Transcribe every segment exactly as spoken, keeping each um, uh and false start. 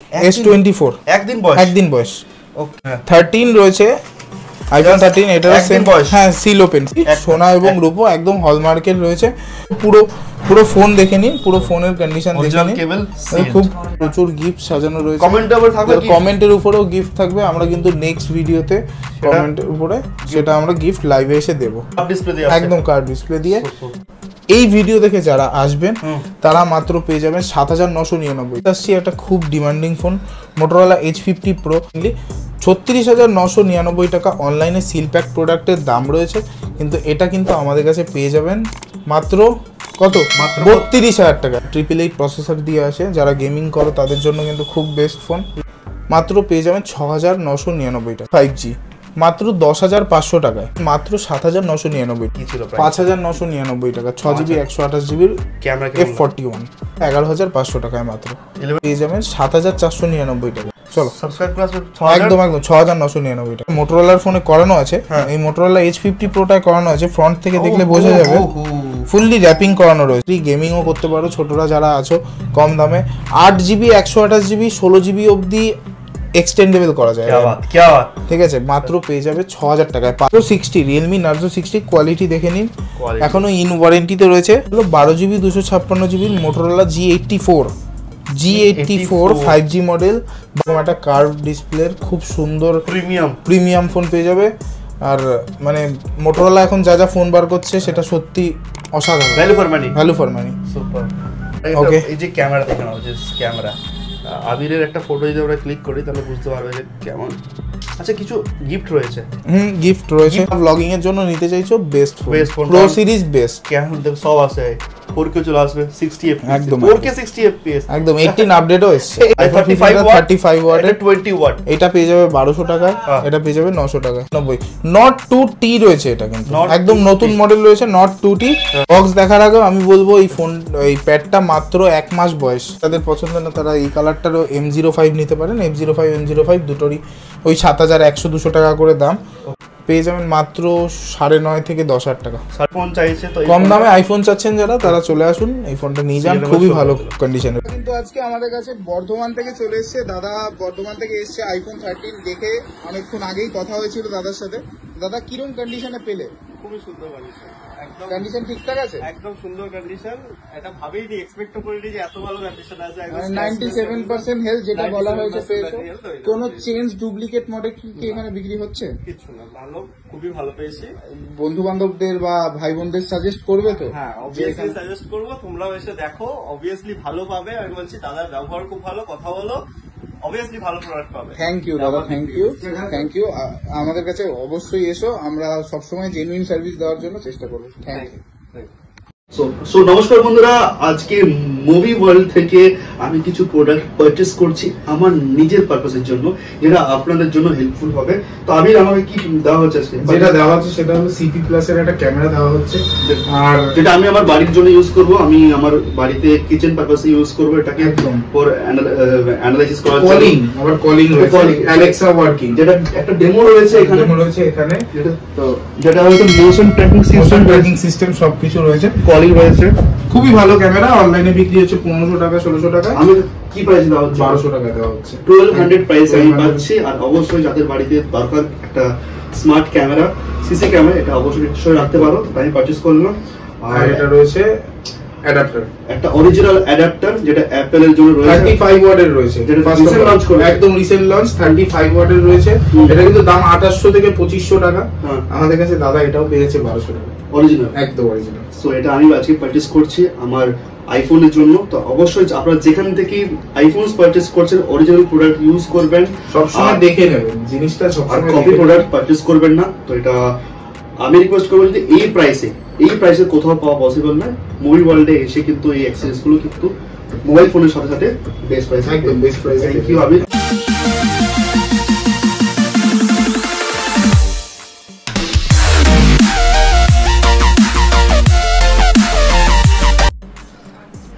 S twenty four একদিন বয়স একদিন বয়স ওকে থার্টিন রয়েছে আইফোন থার্টিন এটা সেম হ্যাঁ সিল ওপেন সোনা এবং রূপো একদম হলমার্কের রয়েছে পুরো পুরো ফোন দেখে নিন পুরো ফোনের কন্ডিশন দেখে নিন খুব প্রচুর গিফট সাজানো রয়েছে কমেন্টের থাকবে কমেন্টের উপরেও গিফট থাকবে আমরা কিন্তু নেক্সট ভিডিওতে কমেন্টের উপরে সেটা আমরা গিফট লাইভে এসে দেব একদম কার্ড ডিসপ্লে দিয়ে এই ভিডিও দেখে যারা আসবেন তারা মাত্র পেয়ে যাবেন সাত হাজার নশো নিরানব্বই আসছি একটা খুব demanding phone Motorola Edge fifty pro ছত্রিশ হাজার নশো নিরানব্বই টাকা অনলাইনে সিল প্যাক প্রোডাক্টের দাম রয়েছে কিন্তু এটা কিন্তু আমাদের কাছে পেয়ে যাবেন মাত্র কত মাত্র বত্রিশ হাজার টাকা ট্রিপল এইট প্রসেসর দিয়ে আসে যারা গেমিং করো তাদের জন্য কিন্তু খুব বেস্ট ফোন মাত্র পেয়ে যাবেন ছ হাজার নশো নিরানব্বই টাকা ফাইভ জি মাত্র দশ হাজার পাঁচশো টাকায় মাত্র সাত হাজার নশো নিরানব্বই পাঁচ হাজার নশো নিরানব্বই টাকা ছ জিবি একশো আঠাশ জিবির ক্যামেরা এফ ফর্টি ওয়ান এগারো হাজার পাঁচশো টাকায় মাত্র পেয়ে যাবেন সাত হাজার চারশো নিরানব্বই টাকা চলো সাবস্ক্রাইব করে একদম একদম ছ হাজার নশো নিরানব্বই টাকা মোটরোলার ফোনে করানো আছে এই মোটরোলা এইচ ফিফটি প্রোটায় করানো আছে ফ্রন্ট থেকে দেখলে বোঝা যাবে ফুললি র্যাপিং করানো রয়েছে গেমিংও করতে পারো ছোটরা যারা আছো কম দামে আট জিবি একশো আঠাশ জিবি ষোলো জিবি অবধি এক্সটেন্ডেবল করা যায় ঠিক আছে মাত্র পেয়ে যাবে ছ হাজার টাকায় পাঁচশো sixty Realme Narzo sixty quality দেখে নিন এখনো ইন ওয়ারেন্টিতে রয়েছে বারো জিবি দুশো ছাপ্পান্ন জিবির Motorola G eighty four G eighty four five G model একটা কার্ভ ডিসপ্লের খুব সুন্দর প্রিমিয়াম প্রিমিয়াম ফোন পেয়ে যাবে আর মানে মোটরোলা এখন যা যা ফোন বার করছে সেটা সত্যি অসাধারণ value for money value for money super okay এই যে ক্যামেরা দেখেন যে ক্যামেরা আবিরের একটা ফটো যদি আমরা ক্লিক করি তাহলে বুঝতে পারবে যে কেমন আচ্ছা কিছু গিফট রয়েছে হুম গিফট রয়েছে ব্লগিং এর জন্য নিতে চাইছো best phone pro series best কেমন দেখ সব আছে ফোর কে চলে আসবে সিক্সটি এফপিএস একদম ফোর কে সিক্সটি এফপিএস একদম এইটিন আপডেটও এসেছে আইফোন থার্টি ফাইভ ওয়াট এর টোয়েন্টি ওয়াট এটা পেয়ে যাবে বারোশো টাকা এটা পেয়ে যাবে নশো টাকা নব্বই নট টু টি রয়েছে এটা কিন্তু একদম নতুন মডেল রয়েছে নট টু টি বক্স দেখার আগে আমি বলবো এই ফোন এই প্যাডটা মাত্র এক মাস বয়স তাদের পছন্দ না তারা এই কালারটারও এম জিরো ফাইভ নিতে পারেন M zero five M zero five দুটোরই ওই সাত হাজার একশো দুশো টাকা করে দাম পেয়ে যাবেন মাত্র সাড়ে নয় থেকে দশ হাজার টাকা ফোন চাইছে তো কম দামে আইফোন চাচ্ছেন যারা তারা চলে আসুন এই ফোনটা নিয়ে যান খুবই ভালো কন্ডিশনে কিন্তু আজকে আমাদের কাছে বর্ধমান থেকে চলে এসেছে দাদা বর্ধমান থেকে এসেছে আইফোন থার্টিন দেখে অনেকক্ষণ আগেই কথা হয়েছিল দাদার সাথে দাদা কিরকম কন্ডিশনে পেলে খুবই সুন্দর কন্ডিশন একদম কন্ডিশন ঠিকঠাক আছে একদম সুন্দর কন্ডিশন এটা ভাবেই নি এক্সপেক্ট করিনি যে এত ভালো কন্ডিশন আছে একদম নাইনটি সেভেন পার্সেন্ট হেলথ যেটা বলা হয়েছে পেয়েছো কোনো চেঞ্জ ডুপ্লিকেট মডেল কি এখানে বিক্রি হচ্ছে কিছু না ভালো খুবই ভালো পেয়েছি বন্ধু বান্ধবদের বা ভাই বোনদের সাজেস্ট করবে তো হ্যাঁ অবভিয়াসলি সাজেস্ট করব তোমরাও এসে দেখো অবভিয়াসলি ভালো পাবে আমি বলছি দাদার ব্যবহার খুব ভালো কথা বলো অবভিয়াসলি ভালো প্রোডাক্ট পাবে থ্যাংক ইউ দাদা থ্যাংক ইউ থ্যাংক ইউ আমাদের কাছে অবশ্যই এসো আমরা সবসময় জেনুইন সার্ভিস দেওয়ার জন্য চেষ্টা করব থ্যাংক ইউ সো সো নমস্কার বন্ধুরা আজকে মুভি ওয়ার্ল্ড থেকে আমি কিছু প্রোডাক্ট পারচেজ করছি আমার নিজের পারপাসের জন্য যেটা আপনাদের জন্য হেল্পফুল হবে তো আমি আমাকে কি দেওয়া হচ্ছে আজকে যেটা দেওয়া হচ্ছে সেটা হলো সিপি প্লাস এর একটা ক্যামেরা দেওয়া হচ্ছে আর যেটা আমি আমার বাড়ির জন্য ইউজ করব আমি আমার বাড়িতে কিচেন পারপাসে ইউজ করব এটাকে ফর অ্যানালাইসিস করার জন্য কলিং আবার কলিং রয়েছে অ্যালেক্সা ওয়ার্কিং যেটা একটা ডেমো রয়েছে এখানে ডেমো রয়েছে এখানে যেটা তো যেটা হলো motion tracking system tracking system সবকিছু রয়েছে কলিং রয়েছে খুবই ভালো ক্যামেরা অনলাইনে বিক্রি হচ্ছে পনেরোশো টাকা ষোলোশো টাকা আমি কি প্রাইস দেওয়া হচ্ছে বারোশো টাকা দেওয়া হচ্ছে টুয়েলভ হান্ড্রেড প্রাইস আমি পাচ্ছি আর অবশ্যই যাদের বাড়িতে দরকার একটা স্মার্ট ক্যামেরা সিসি ক্যামেরা এটা অবশ্যই নিশ্চয়ই রাখতে পারো তাই আমি পারচেজ করলাম আর এটা রয়েছে অ্যাডাপ্টার একটা অরিজিনাল অ্যাডাপ্টার যেটা অ্যাপল এর জন্য রয়েছে থার্টি ফাইভ ওয়াট এর রয়েছে যেটা রিসেন্ট লঞ্চ করে একদম recent launch thirty five watt এর রয়েছে এটা কিন্তু দাম আঠাশশো থেকে পঁচিশশো টাকা আমাদের কাছে দাদা এটাও পেয়েছে বারোশো টাকা অরিজিনাল একদম অরিজিনাল সো এটা আমি আজকে পারচেজ করছি আমার আইফোনের জন্য তো অবশ্যই আপনারা যেখান থেকে আইফোনস পারচেজ করছেন অরিজিনাল প্রোডাক্ট ইউজ করবেন সবসময় দেখে নেবেন জিনিসটা সবসময় কপি প্রোডাক্ট পারচেজ করবেন না তো এটা আমি রিকোয়েস্ট করবো যদি এই প্রাইসে এই প্রাইসে কোথাও পাওয়া পসিবল না মুভি ওয়ার্ল্ডে এসে কিন্তু এই অ্যাক্সেসরিজ গুলো কিন্তু মোবাইল ফোনের সাথে সাথে বেস্ট প্রাইস একদম বেস্ট প্রাইস থ্যাংক ইউ আমি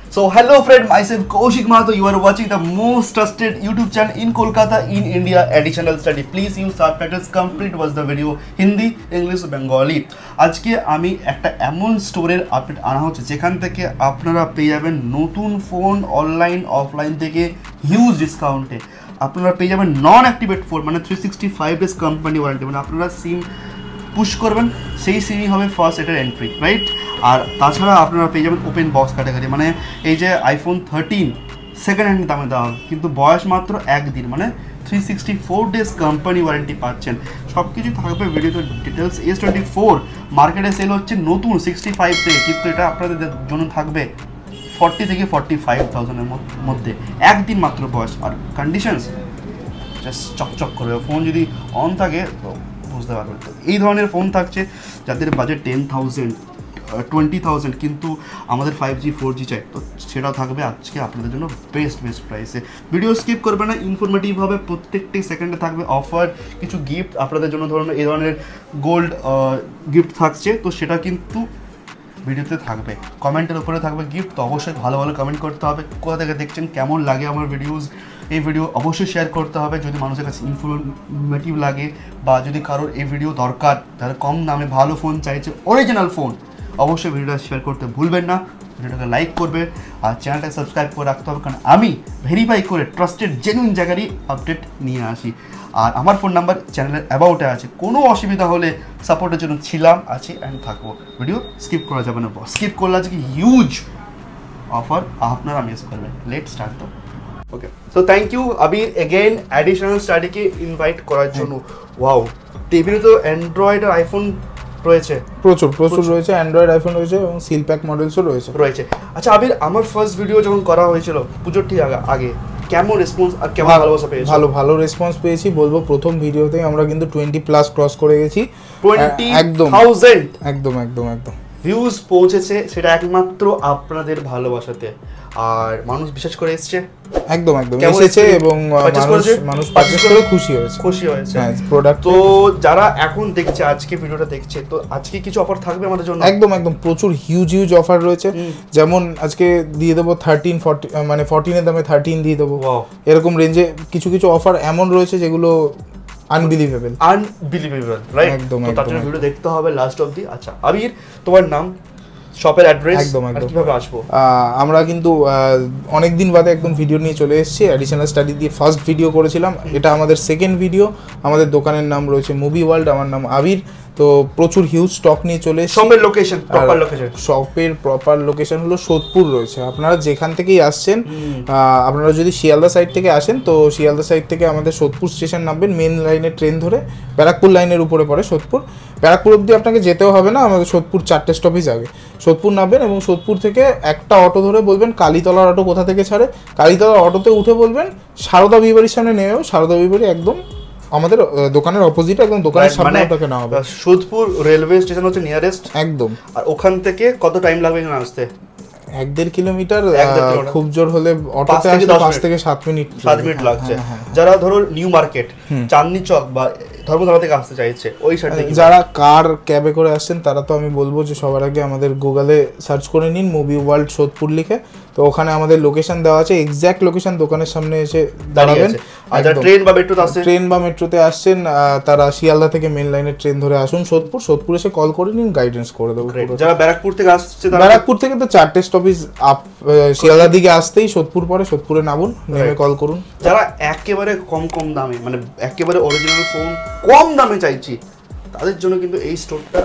So hello friend, myself Kaushik Mahato. You are watching the most trusted YouTube channel in Kolkata, in India, additional study. Please use subtitles. Complete was the video Hindi, English, Bengali. আজকে আমি একটা এমন স্টোরের update আনা হচ্ছে যেখান থেকে আপনারা পেয়ে যাবেন নতুন ফোন অনলাইন অফলাইন থেকে হিউজ ডিসকাউন্টে। আপনারা পেয়ে যাবেন নন অ্যাক্টিভেট ফোন, মানে three sixty five days company warranty, মানে আপনারা সিম পুশ করবেন সেই সিমই হবে ফার্স্ট এটার এন্ট্রি, রাইট? আর তাছাড়া আপনারা পেয়ে যাবেন ওপেন বক্স ক্যাটাগরি, মানে এই যে আইফোন থার্টিন সেকেন্ড হ্যান্ড দামে দেওয়া হবে, কিন্তু বয়স মাত্র একদিন, মানে three sixty four days company warranty পাচ্ছেন। সব কিছু থাকবে ভিডিওতে ডিটেলস। এস টোয়েন্টি ফোর মার্কেটে সেল হচ্ছে নতুন সিক্সটি ফাইভ থেকে, কিন্তু এটা আপনাদের জন্য থাকবে ফর্টি থেকে ফর্টি ফাইভ থাউজেন্ডের মধ্যে, একদিন মাত্র বয়স। আর কন্ডিশনস জাস্ট চকচক করবে, ফোন যদি অন থাকে তো বুঝতে পারবেন। তো এই ধরনের ফোন থাকছে যাদের budget ten thousand twenty thousand, কিন্তু আমাদের ফাইভ জি ফোর জি চাই, তো সেটাও থাকবে আজকে আপনাদের জন্য বেস্ট বেস্ট প্রাইসে। ভিডিও স্কিপ করবে না, ইনফরমেটিভ হবে, প্রত্যেকটি সেকেন্ডে থাকবে অফার, কিছু গিফট আপনাদের জন্য। ধরুন এই ধরনের গোল্ড গিফট থাকছে, তো সেটা কিন্তু ভিডিওতে থাকবে, কমেন্টের উপরে থাকবে গিফট। তো অবশ্যই ভালো ভালো কমেন্ট করতে হবে, কোথা থেকে দেখছেন, কেমন লাগে আমার ভিডিওস। এই ভিডিও অবশ্যই শেয়ার করতে হবে যদি মানুষের কাছে ইনফরমেটিভ লাগে, বা যদি কারোর এই ভিডিও দরকার, তাহলে কম দামে ভালো ফোন চাইছে, অরিজিনাল ফোন, অবশ্যই ভিডিওটা শেয়ার করতে ভুলবেন না। ভিডিওটাকে লাইক করবে আর চ্যানেলটাকে সাবস্ক্রাইব করে রাখতে হবে, কারণ আমি ভেরিফাই করে ট্রাস্টেড জেনুইন জায়গারই আপডেট নিয়ে আসি। আর আমার ফোন নাম্বার চ্যানেলের অ্যাবাউটে আছে, কোনো অসুবিধা হলে সাপোর্টের জন্য ছিলাম, আছি অ্যান্ড থাকবো। ভিডিও স্কিপ করা যাবে না, স্কিপ করলে আজকে হিউজ অফার আপনারা মিস করবেন। লেট স্টার্ট তো। Okay, so thank you Abir again additional স্টাডিকে ইনভাইট করার জন্য। ওয়াও, টেবিলে তো অ্যান্ড্রয়েড আর আইফোন রয়েছে, প্রচুর প্রচুর রয়েছে, অ্যান্ড্রয়েড আইফোন রয়েছে এবং সিল প্যাক মডেলসও রয়েছে রয়েছে আচ্ছা আবির, আমার ফার্স্ট ভিডিও যখন করা হয়েছিল পুজোর ঠিক আগে, কেমন রেসপন্স আর কেমন ভালোবাসা পেয়েছি? ভালো ভালো রেসপন্স পেয়েছি বলবো। প্রথম ভিডিওতেই আমরা কিন্তু টোয়েন্টি প্লাস ক্রস করে গেছি, টোয়েন্টি একদম থাউজেন্ড একদম একদম একদম ভিউজ পৌঁছেছে, সেটা একমাত্র আপনাদের ভালোবাসাতে। আর মানুষ বিশ্বাস করে এসছে, একদম একদম এসেছে এবং মানুষ মানুষ পারচেজ করে খুশি হয়েছে খুশি হয়েছে হ্যাঁ প্রোডাক্ট। তো যারা এখন দেখছে, আজকে ভিডিওটা দেখছে, তো আজকে কিছু অফার থাকবে আমাদের জন্য? একদম একদম প্রচুর হিউজ হিউজ অফার রয়েছে। যেমন আজকে দিয়ে দেবো থার্টিন ফর্টি, মানে ফর্টিনের দামে থার্টিন দিয়ে দেবো, এরকম রেঞ্জে কিছু কিছু অফার এমন রয়েছে যেগুলো আনবিলিভেবল আনবিলিভেবল, রাইট? একদম তো তার জন্য ভিডিও দেখতে হবে লাস্ট অবধি। আচ্ছা আবির, তোমার নাম, শপের অ্যাড্রেস, একদম একদম কিভাবে আসবো? আমরা কিন্তু অনেক দিন বাদে একদম ভিডিও নিয়ে চলে এসেছি। অ্যাডিশনাল স্টাডি দিয়ে ফার্স্ট ভিডিও করেছিলাম, এটা আমাদের সেকেন্ড ভিডিও। আমাদের দোকানের নাম রয়েছে মুভি ওয়ার্ল্ড, আমার নাম আবির। তো প্রচুর হিউজ স্টক নিয়ে চলে এসেছি। শপের লোকেশন, প্রপার লোকেশন, শপের প্রপার লোকেশন হলো সোদপুর রয়েছে। আপনারা যেখান থেকেই আসছেন, আপনারা যদি শিয়ালদা সাইড থেকে আসেন, তো শিয়ালদা সাইড থেকে আমাদের সোদপুর স্টেশন নামবেন, মেন লাইনের ট্রেন ধরে, ব্যারাকপুর লাইনের উপরে পড়ে সোদপুর। ব্যারাকপুর অবধি আপনাকে যেতেও হবে না, আমাদের সোদপুর চারটে স্টপেজ আগে সোদপুর নামবেন, এবং সোদপুর থেকে একটা অটো ধরে বলবেন কালীতলার অটো কোথা থেকে ছাড়ে, কালীতলার অটোতে উঠে বলবেন সারদা বিবাড়ির সামনে নেমেও, সারদা বিবাড়ি একদম আমাদের দোকানের অপোজিট, একদম দোকানের সামনে আপনাকে নাও হবে। সোদপুর রেলওয়ে স্টেশন হচ্ছে নিয়ারেস্ট একদম। আর ওখান থেকে কত টাইম লাগবে এখানে আসতে? এক দেড় কিলোমিটার, খুব জোর হলে অটোতে আসলে পাঁচ থেকে সাত মিনিট সাত মিনিট লাগছে। যারা ধরো নিউ মার্কেট, চাঁদনি চক বা ধর্মতলা থেকে আসতে চাইছে, ওই সাইড থেকে যারা কার ক্যাবে করে আসছেন, তারা তো আমি বলবো যে সবার আগে আমাদের গুগলে সার্চ করে নিন মুভি ওয়ার্ল্ড সোদপুর লিখে, তো ওখানে আমাদের লোকেশন দেওয়া আছে, এক্স্যাক্ট লোকেশন দোকানের সামনে এসে দাঁড়াবেন। আর যারা ট্রেন বা মেট্রোতে আসছেন, ট্রেন বা মেট্রোতে আসছেন, তারা শিয়ালদা থেকে মেন লাইনের ট্রেন ধরে আসুন সোদপুর, সোদপুর এসে কল করে নিন, গাইডেন্স করে দেবো। যারা ব্যারাকপুর থেকে আসছে, ব্যারাকপুর থেকে তো চারটে স্টপেজ আপ, শিয়ালদার দিকে আসতেই সোদপুর পড়ে, সোদপুরে নামুন, নেমে কল করুন। যারা একেবারে কম কম দামে, মানে একেবারে অরিজিনাল ফোন কম দামে চাইছি, তাদের জন্য কিন্তু এই স্টোরটা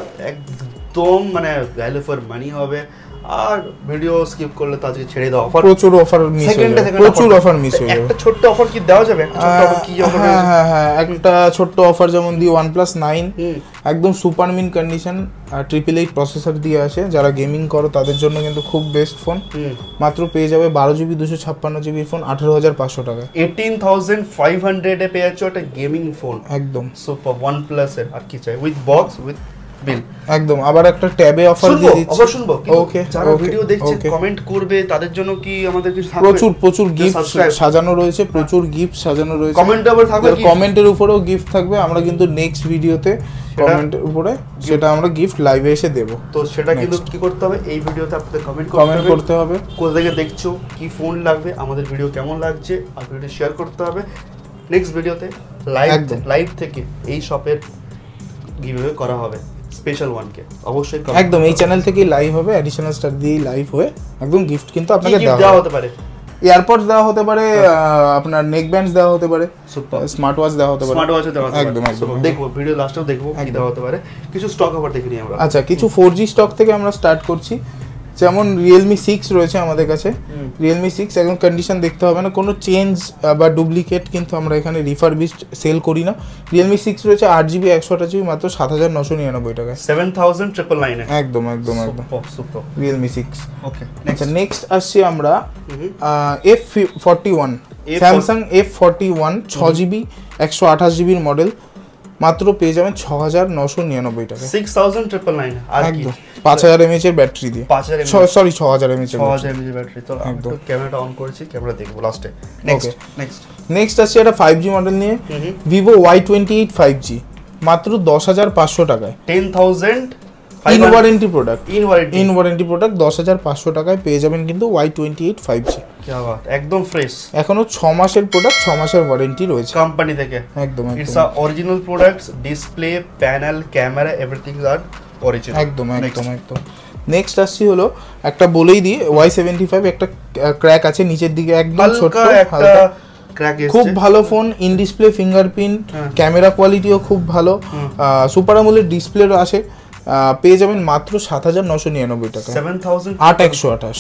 একদম মানে ভ্যালু ফর মানি হবে। আর ভিডিও স্কিপ করলে তো আজকে ছেড়ে দাও, অফার প্রচুর অফার মিস হয়ে যাবে, প্রচুর অফার মিস হয়ে যাবে। একটা ছোট্ট অফার কি দেওয়া যাবে? একটা ছোট্ট অফার কি অফার? হ্যাঁ হ্যাঁ হ্যাঁ একটা ছোট্ট অফার যেমন দি OnePlus নাইন, একদম super mint condition, triple eight processor দিয়ে আসে। যারা গেমিং করো তাদের জন্য কিন্তু খুব বেস্ট ফোন, মাত্র পেয়ে যাবে বারো জিবি দুশো ছাপ্পান্ন জিবি ফোন আঠারো হাজার পাঁচশো টাকা, এইটিন থাউজেন্ড ফাইভ হান্ড্রেড এ পেয়ে যাচ্ছ একটা গেমিং ফোন, একদম সুপার OnePlus এর। আর কি চাই? উইথ বক্স, উইথ বিল একদম। আবার একটা ট্যাবে অফার দিয়ে দিচ্ছি, আবার শুনবো। ওকে, যারা ভিডিও দেখছে কমেন্ট করবে তাদের জন্য কি আমাদের কিছু থাকবে? প্রচুর প্রচুর গিফট সাজানো রয়েছে, প্রচুর গিফট সাজানো রয়েছে। কমেন্টে আবার থাকবে, কমেন্টের উপরেও গিফট থাকবে। আমরা কিন্তু নেক্সট ভিডিওতে কমেন্টের উপরে সেটা আমরা গিফট লাইভে এসে দেব। তো সেটা কিন্তু কি করতে হবে, এই ভিডিওতে আপনাদের কমেন্ট কমেন্ট করতে হবে, কোথা থেকে দেখছো, কি ফোন লাগবে, আমাদের ভিডিও কেমন লাগছে, আর ভিডিও শেয়ার করতে হবে। নেক্সট ভিডিওতে লাইভ লাইভ থেকে এই শপের গিভঅ্যাওয়ে করা হবে স্পেশাল ওয়ান কে, অবশ্যই একদম এই চ্যানেল থেকে লাইভ হবে, অ্যাডিশনাল স্টার দিয়ে লাইভ হয়ে একদম গিফট কিন্তু আপনাকে দেওয়া হতে পারে। এয়ারপডস দেওয়া হতে পারে, আপনার নেক ব্যান্ডস দেওয়া হতে পারে, স্মার্ট ওয়াচ দেওয়া হতে পারে, স্মার্ট ওয়াচও দেওয়া হতে পারে। একদম একদম দেখবো ভিডিও লাস্টেও দেখবো কি দেওয়া হতে পারে। কিছু স্টক আবার দেখে নিই আমরা। আচ্ছা, কিছু ফোর জি স্টক থেকে আমরা স্টার্ট করছি। যেমন রিয়েলমি সিক্স রয়েছে আমাদের কাছে। রিয়েলমি সিক্স এখন কন্ডিশন দেখতে হবে না, কোনো চেঞ্জ বা ডুপ্লিকেট কিন্তু আমরা এখানে রিফারবিশড সেল করি না। রিয়েলমি সিক্স রয়েছে আট জিবি একশো আঠাশ জিবি মাত্র সাত হাজার নশো নিরানব্বই টাকায়, সেভেন থাউজেন্ড ট্রিপল নাইন। একদম একদম একদম রিয়েলমি সিক্স। ওকে, আচ্ছা নেক্সট আসছি আমরা F forty one, Samsung F forty one ছ জিবি একশো আঠাশ জিবির মডেল, মাত্র পেয়ে যাবেন ছ হাজার নশো নিরানব্বই টাকা, সিক্স থাউজেন্ড ট্রিপল নাইন। আর একদম পাঁচ হাজার এমএএইচ এর ব্যাটারি দিয়ে, পাঁচ হাজার সরি ছ হাজার এমএএইচ এর ব্যাটারি। তো একদম ক্যামেরাটা অন করেছি, ক্যামেরা দেখবো লাস্টে। নেক্সট নেক্সট নেক্সট আসছে একটা ফাইভ জি মডেল নিয়ে, Vivo Y twenty eight five G, মাত্র দশ হাজার পাঁচশো টাকায়, ten thousand in warranty product, in warranty in warranty product দশ হাজার পাঁচশো টাকায় পেয়ে যাবেন কিন্তু Y twenty eight five G. কি বাত, একদম ফ্রেশ, এখনো ছ মাসের প্রোডাক্ট, ছ মাসের ওয়ারেন্টি রয়েছে কোম্পানি থেকে। একদম it's a original products, display, panel, camera, everything আর অরিজিনাল। একদম একদম একদম। নেক্সট আসছি হলো একটা বলেই দিই, ওয়াই সেভেন্টি ফাইভ একটা ক্র্যাক আছে নিচের দিকে, একদম ছোট একটা ক্র্যাক এসেছে, খুব ভালো phone, in display fingerprint, camera কোয়ালিটিও খুব ভালো, সুপার আমোলেড ডিসপ্লেও আসে, পেয়ে যাবেন মাত্র সাত হাজার নশো নিরানব্বই টাকা, সেভেন থাউজেন্ড আট একশো আঠাশ।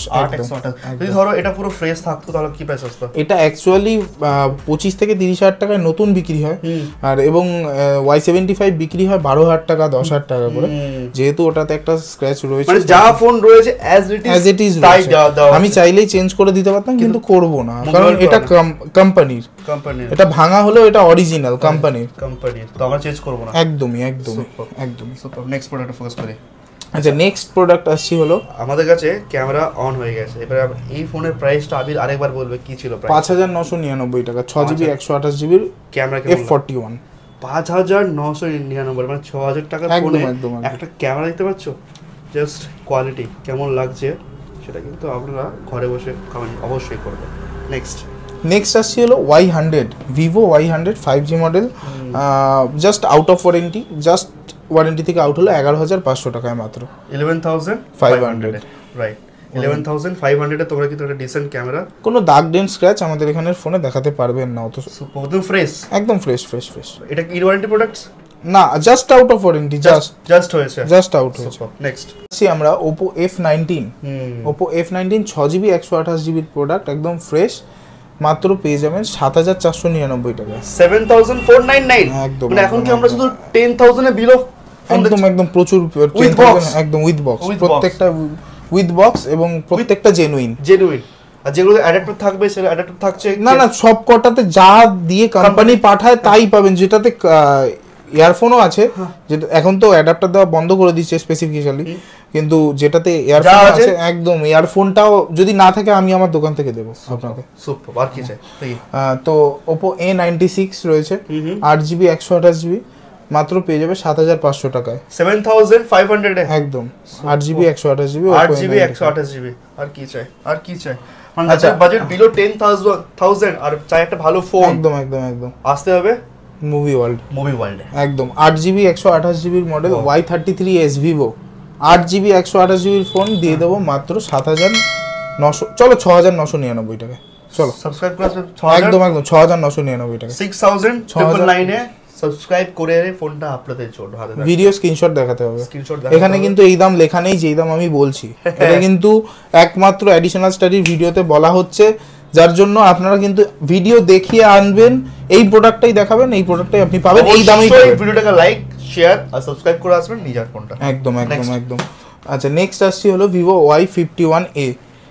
যদি ধরো এটা পুরো ফ্রেশ থাকতো তাহলে কি প্রাইস আসতো? এটা অ্যাকচুয়ালি পঁচিশ থেকে তিরিশ হাজার টাকায় নতুন বিক্রি হয়, আর এবং ওয়াই সেভেন্টি ফাইভ বিক্রি হয় বারো হাজার টাকা দশ হাজার টাকা করে, যেহেতু ওটাতে একটা স্ক্র্যাচ রয়েছে, মানে যা ফোন রয়েছে as it is, as it is আমি চাইলেই চেঞ্জ করে দিতে পারতাম, কিন্তু করব না, কারণ এটা কোম্পানির কোম্পানির এটা ভাঙা হলেও এটা অরিজিনাল কোম্পানির কোম্পানির, তো আমরা চেঞ্জ করব না। একদমই একদমই একদমই। সুপার, নেক্সট প্রোডাক্ট ফোকাস করি। আচ্ছা নেক্সট প্রোডাক্ট আসছি হলো, আমাদের কাছে ক্যামেরা অন হয়ে গেছে, এবারে এই ফোনের প্রাইসটা আবির আরেকবার বলবে কি ছিল প্রাইস? পাঁচ হাজার নশো নিরানব্বই টাকা, ছ জিবি একশো আঠাশ জিবির ক্যামেরা এফ ফর্টি ওয়ান, পাঁচ হাজার নশো নিরানব্বই, মানে ছ হাজার টাকার ফোনে একটা ক্যামেরা দেখতে পাচ্ছ, জাস্ট কোয়ালিটি কেমন লাগছে সেটা কিন্তু আপনারা ঘরে বসে কমেন্ট অবশ্যই করবেন। নেক্সট নেক্সট আসছি হলো Y hundred, Vivo Y hundred five G model, just out of warranty, just warranty থেকে আউট হলো এগারো হাজার পাঁচশো টাকায় মাত্র, eleven thousand five hundred, right, eleven thousand five হান্ড্রেডে তোমরা কিন্তু একটা ডিসেন্ট ক্যামেরা, কোনো দাগ ডেন্ট স্ক্র্যাচ আমাদের এখানের ফোনে দেখাতে পারবেন না, অত একদম ফ্রেশ, একদম ফ্রেশ ফ্রেশ ফ্রেশ। এটা কি ওয়ারেন্টি প্রোডাক্টস? না, just out of warranty, just just হয়েছে, জাস্ট আউট হয়েছে। নেক্সট আসি আমরা Oppo F nineteen, Oppo F nineteen ছ জিবি একশো আঠাশ জিবির প্রোডাক্ট, একদম ফ্রেশ, মাত্র পেয়ে যাবেন সাত হাজার চারশো নিরানব্বই টাকা, seven thousand four nine nine. একদম, মানে এখন কি আমরা শুধু টেন থাউজেন্ড এর বিলো? একদম একদম প্রচুর, একদম উইথ বক্স, প্রত্যেকটা উইথ বক্স এবং প্রত্যেকটা জেনুইন জেনুইন, আর যেগুলো অ্যাডাপ্টার থাকবে সেগুলো অ্যাডাপ্টার থাকছে না, না সব কটাতে যা দিয়ে কোম্পানি পাঠায় তাই পাবেন, যেটাতে ইয়ারফোনও আছে, যেটা এখন তো অ্যাডাপ্টার দেওয়া বন্ধ করে দিচ্ছে স্পেসিফিক্যালি, কিন্তু যেটাতে ইয়ারফোন আছে একদম, ইয়ারফোনটাও যদি না থাকে আমি আমার দোকান থেকে দেবো আপনাকে। সুপার, আর কি চাই? তো ওপো এ নাইনটি সিক্স রয়েছে আট জিবি একশো আঠাশ জিবি, মাত্র পেয়ে যাবে সাত হাজার পাঁচশো টাকায়, সেভেন থাউজেন্ড ফাইভ হান্ড্রেড, একদম আট জিবি একশো আঠাশ জিবি, আট জিবি একশো আঠাশ জিবি। আর কি চাই? আর কি চাই? মানে বাজেট বিলো টেন থাউজেন্ড আর চাই একটা ভালো ফোন, একদম একদম একদম আসতে হবে মুভি ওয়ার্ল্ড, মুভি ওয়ার্ল্ড, একদম আট জিবি একশো আঠাশ জিবির model Y thirty three S Vivo, আট জিবি একশো আঠাশ জিবির ফোন দিয়ে দেবো মাত্র সাত হাজার নশো, চলো ছ হাজার নশো নিরানব্বই টাকা, চলো সাবস্ক্রাইব করে একদম একদম ছ হাজার নশো নিরানব্বই টাকা, সিক্স থাউজেন্ড ট্রিপল নাইনে সাবস্ক্রাইব করে ফোনটা আপনাদের জন্য হাতে ভিডিও স্ক্রিনশট দেখাতে হবে, স্ক্রিনশট এখানে কিন্তু এই দাম লেখা নেই যেই দাম আমি বলছি, এটা কিন্তু একমাত্র অ্যাডিশনাল স্টাডির ভিডিওতে বলা হচ্ছে, যার জন্য আপনারা কিন্তু ভিডিও দেখিয়ে আনবেন, এই প্রোডাক্টটাই দেখাবেন, এই প্রোডাক্টটাই আপনি পাবেন এই দামেই পাবেন। ভিডিওটাকে লাইক শেয়ার আর সাবস্ক্রাইব করে আসবেন নিজের ফোনটা, একদম একদম একদম। আচ্ছা নেক্সট আসছি হলো Vivo Y fifty one A,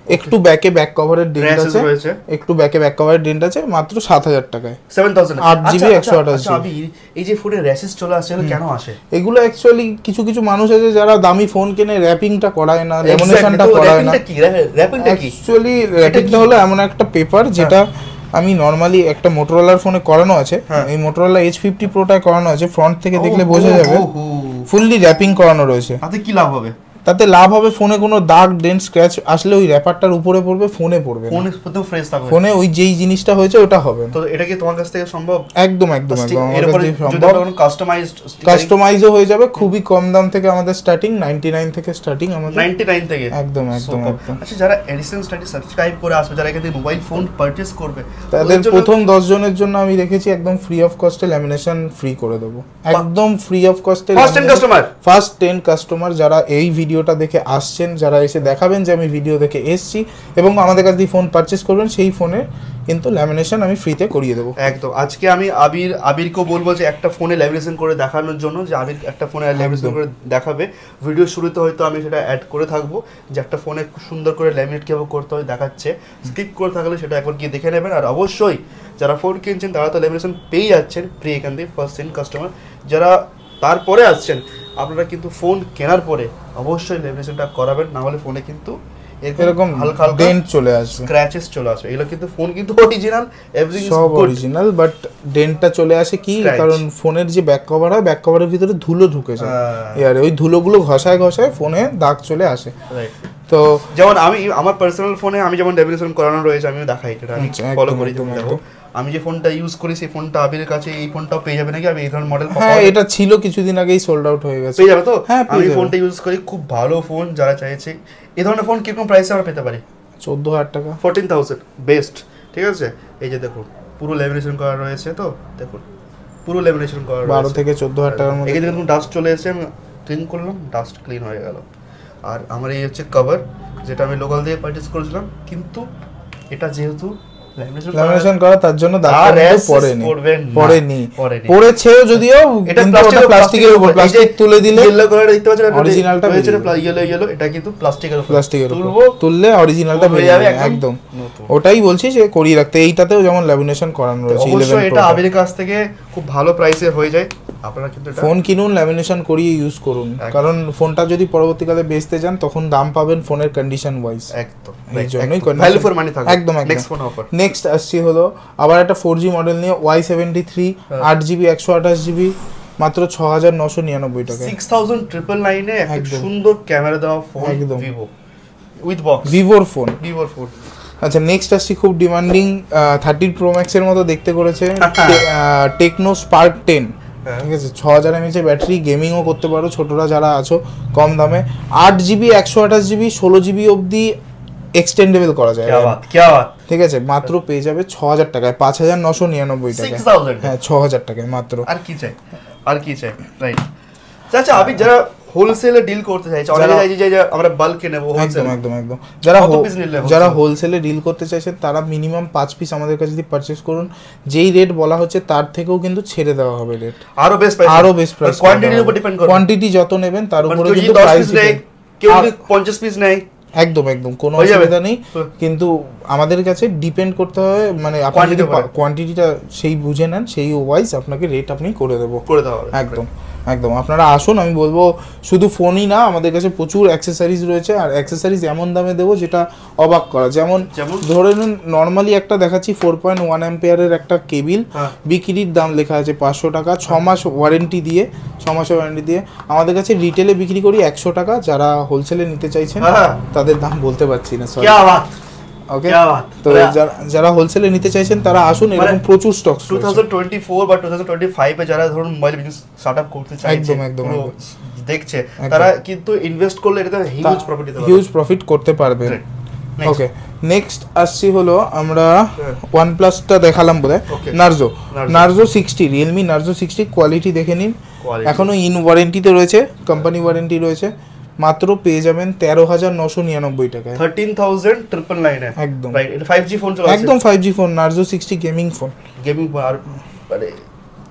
একটু ব্যাকে ব্যাক কভারের ডেন্ট আছে, একটু ব্যাকে ব্যাক কভারের ডেন্ট আছে, মাত্র সাত হাজার টাকায় সাত হাজার আট জিবি একশো আঠাশ জিবি। এই যে ফোনে র্যাশেস চলে আসছে এগুলো কেন আসে? এগুলো অ্যাকচুয়ালি কিছু কিছু মানুষ আছে যারা দামি ফোন কিনে র্যাপিংটা করায় না, ল্যামিনেশনটা করায় না। অ্যাকচুয়ালি র্যাপিংটা হলো এমন একটা পেপার যেটা আমি নরমালি একটা মোটরোলার ফোনে করানো আছে, এই মোটরোলা এইচ ফিফটি প্রোটায় করানো আছে, ফ্রন্ট থেকে দেখলে বোঝা যাবে ফুললি র্যাপিং করানো রয়েছে। তাতে কি লাভ হবে? তাতে লাভ হবে ফোনে কোনো দাগ ডেন্ট স্ক্র্যাচ আসলে ওই র্যাপারটার উপরে পড়বে, ফোনে পড়বে, ফোনে পুরো ফ্রেশ থাকবে, ফোনে ওই যেই জিনিসটা হয়েছে ওটা হবে। তো এটা কি তোমার কাছ থেকে সম্ভব? একদম একদম একদম আমার কাছে সম্ভব। যদি কাস্টমাইজড কাস্টমাইজও হয়ে যাবে, খুবই কম দাম থেকে আমাদের স্টার্টিং নাইনটি নাইন থেকে স্টার্টিং আমাদের নাইনটি নাইন থেকে একদম একদম একদম। আচ্ছা, যারা এডিসন স্টাডি সাবস্ক্রাইব করে আসবে, যারা এখান থেকে মোবাইল ফোন পারচেজ করবে, তাদের প্রথম দশ জনের জন্য আমি রেখেছি একদম ফ্রি অফ কস্টে ল্যামিনেশন ফ্রি করে দেবো, একদম ফ্রি অফ কস্টে। First ten customer first ten customer যারা এই ভিডিওটা দেখে আসছেন, যারা এসে দেখাবেন যে আমি ভিডিও দেখে এসেছি এবং আমাদের কাছ থেকে ফোন পারচেজ করবেন, সেই ফোনে কিন্তু ল্যামিনেশন আমি ফ্রিতে করিয়ে দেবো একদম। আজকে আমি আবির আবিরকেও বলবো যে একটা ফোনে ল্যামিনেশন করে দেখানোর জন্য, যে আবির একটা ফোনে ল্যামিনেশন করে দেখাবে। ভিডিও শুরুতে হয়তো আমি সেটা অ্যাড করে থাকবো, যে একটা ফোনে খুব সুন্দর করে ল্যামিনেট কীভাবে করতে হয় দেখাচ্ছে। স্কিপ করে থাকলে সেটা একবার গিয়ে দেখে নেবেন। আর অবশ্যই যারা ফোন কিনছেন তারা তো ল্যামিনেশন পেয়ে যাচ্ছেন ফ্রি এখান থেকে, ফার্স্ট টেন কাস্টমার। যারা তারপরে আসছেন, আপনারা কিন্তু ফোন কেনার পরে অবশ্যই ল্যামিনেশনটা করাবেন, না হলে ফোনে কিন্তু এরকম হালকা হালকা ডেন্ট চলে আসবে, স্ক্র্যাচেস চলে আসবে। এগুলো কিন্তু ফোন কিন্তু অরিজিনাল, এভরিথিং সব অরিজিনাল, বাট ডেন্টটা চলে আসে কি কারণ ফোনের যে ব্যাক কভার হয়, ব্যাক কভারের ভিতরে ধুলো ঢুকে যায়, আর ওই ধুলোগুলো ঘষায় ঘষায় ফোনে দাগ চলে আসে। তো যেমন আমি আমার পার্সোনাল ফোনে আমি যেমন ল্যামিনেশন করানো রয়েছে, আমিও দেখাই এটা, আমি ফলো করি। দেখো আমি যে ফোনটা ইউজ করি সেই ফোনটা আবিরের কাছে এই ফোনটাও পেয়ে যাবে নাকি? আমি এই ধরনের মডেল, হ্যাঁ এটা ছিল কিছুদিন আগেই সোল্ড আউট হয়ে গেছে, পেয়ে যাবে তো? আমি ফোনটা ইউজ করি, খুব ভালো ফোন। যারা চাইছে এই ধরনের ফোন কিরকম প্রাইসে আমরা পেতে পারি? চোদ্দ হাজার টাকা, ফোরটিন থাউজেন্ড বেস্ট। ঠিক আছে, এই যে দেখুন পুরো ল্যামিনেশন করা রয়েছে, তো দেখুন পুরো ল্যামিনেশন করা রয়েছে, বারো থেকে চোদ্দ হাজার টাকার মধ্যে। এখানে দেখুন ডাস্ট চলে এসেছে, আমি ক্লিন করলাম, ডাস্ট ক্লিন হয়ে গেল। আর আমার এই হচ্ছে কভার, যেটা আমি লোকাল দিয়ে পারচেজ করেছিলাম, কিন্তু এটা যেহেতু ল্যামিনেশন করা তার জন্য পড়েনি পড়েনি পড়েছেও যদিও, এটা প্লাস্টিকের উপর, প্লাস্টিক তুলে দিলে ইয়েলো কালার দেখতে পাচ্ছেন, অরিজিনালটা রয়েছে ইয়েলো ইয়েলো, এটা কিন্তু প্লাস্টিকের উপর, প্লাস্টিকের উপর তুললে অরিজিনালটা বেরিয়ে যাবে একদম। ওটাই বলছি যে করিয়ে রাখতে, এইটাতেও যেমন ল্যামিনেশন করানো রয়েছে। অবশ্যই এটা আবিরের কাছ থেকে খুব ভালো প্রাইসে হয়ে যায়। আপনারা কিন্তু ফোন কিনুন, ল্যামিনেশন করিয়ে ইউজ করুন, কারণ ফোনটা যদি পরবর্তীকালে বেচতে যান তখন দাম পাবেন ফোনের কন্ডিশন ওয়াইজ। একদম, এই জন্যই ভ্যালু ফর মানি থাকবে। একদম একদম। নেক্সট ফোন অফার, নেক্সট আসছে হলো আবার একটা ফোর জি মডেল নিয়ে, ওয়াই সেভেন্টি থ্রি, আট জিবি একশো আঠাশ জিবি, মাত্র ছ হাজার নশো নিরানব্বই টাকা। সিক্স থাউজেন্ড ট্রিপল নাইনে একটা সুন্দর ক্যামেরা দেওয়া ফোন, একদম ভিভো উইথ বক্স, ভিভোর ফোন, ভিভোর ফোন। আচ্ছা নেক্সট আসছি খুব ডিমান্ডিং, থার্টিন প্রো ম্যাক্স এর মতো দেখতে করেছে, টেকনো স্পার্ক টেন। ঠিক আছে, ছ হাজার এমএএচ এর ব্যাটারি, গেমিংও করতে পারো ছোটরা যারা আছো কম দামে। আট জিবি একশো আঠাশ জিবি ষোলো জিবি অবধি এক্সটেন্ডেবল করা যায়, ঠিক আছে, মাত্র পেয়ে যাবে ছ হাজার টাকায়, পাঁচ হাজার নশো নিরানব্বই টাকায়। হ্যাঁ, ছ হাজার টাকায় মাত্র। আর কি চাই, আর কি চাই, রাইট। আচ্ছা আমি যারা হোলসেলে ডিল করতে চাইছে, অনেকে চাইছে যে আমরা বাল্কে নেব, একদম একদম একদম, যারা যারা হোলসেলে ডিল করতে চাইছেন তারা মিনিমাম পাঁচ পিস আমাদের কাছে যদি পারচেজ করুন, যেই রেট বলা হচ্ছে তার থেকেও কিন্তু ছেড়ে দেওয়া হবে রেট, আরো বেস্ট প্রাইস, আরো বেস্ট প্রাইস, কোয়ান্টিটির উপর ডিপেন্ড করে, কোয়ান্টিটি যত নেবেন তার উপরে কিন্তু প্রাইস নেই। কেউ যদি পঞ্চাশ পিস নেয় একদম একদম কোনো অসুবিধা নেই, কিন্তু আমাদের কাছে ডিপেন্ড করতে হয়, মানে আপনি যদি কোয়ান্টিটিটা সেই বুঝে নেন সেই ওয়াইজ আপনাকে রেট আপনি করে দেবো, করে দেওয়া হবে একদম একদম। আপনারা আসুন, আমি বলবো শুধু ফোনই না, আমাদের কাছে প্রচুর অ্যাক্সেসরিজ রয়েছে, আর অ্যাক্সেসরিজ এমন দামে দেবো যেটা অবাক করা। যেমন ধরে নিন নর্মালি একটা দেখাচ্ছি ফোর পয়েন্ট ওয়ান অ্যাম্পিয়ারের একটা কেবিল, বিক্রির দাম লেখা আছে পাঁচশো টাকা, ছ মাস ওয়ারেন্টি দিয়ে, ছ মাসের ওয়ারেন্টি দিয়ে আমাদের কাছে রিটেলে বিক্রি করি একশো টাকা। যারা হোলসেলে নিতে চাইছেন তাদের দাম বলতে পারছি না, সরি। ওকে, তো যারা হোলসেলে নিতে চাইছেন তারা আসুন, এরকম প্রচুর স্টক টোয়েন্টি টোয়েন্টি ফোর বা টোয়েন্টি টোয়েন্টি ফাইভ এ যারা ধরুন মোবাইল বিজনেস স্টার্টআপ করতে চাইছে, একদম একদম দেখছে, তারা কিন্তু ইনভেস্ট করলে এটাতে হিউজ প্রফিট দিতে পারবে, হিউজ প্রফিট করতে পারবে। ওকে, নেক্সট আসছি হলো আমরা ওয়ানপ্লাসটা দেখালাম বোধহয়, Narzo Narzo sixty, Realme Narzo sixty, quality দেখে নিন, এখনো ইন ওয়ারেন্টিতে রয়েছে, কোম্পানি ওয়ারেন্টি রয়েছে, মাত্র পেয়ে যাবেন তেরো হাজার নশো নিরানব্বই টাকায়, থার্টিন থাউজেন্ড ট্রিপল নাইন। একদম রাইট, এটা ফাইভ জি ফোন চলে, একদম five G phone, Narzo sixty gaming phone, gaming আর মানে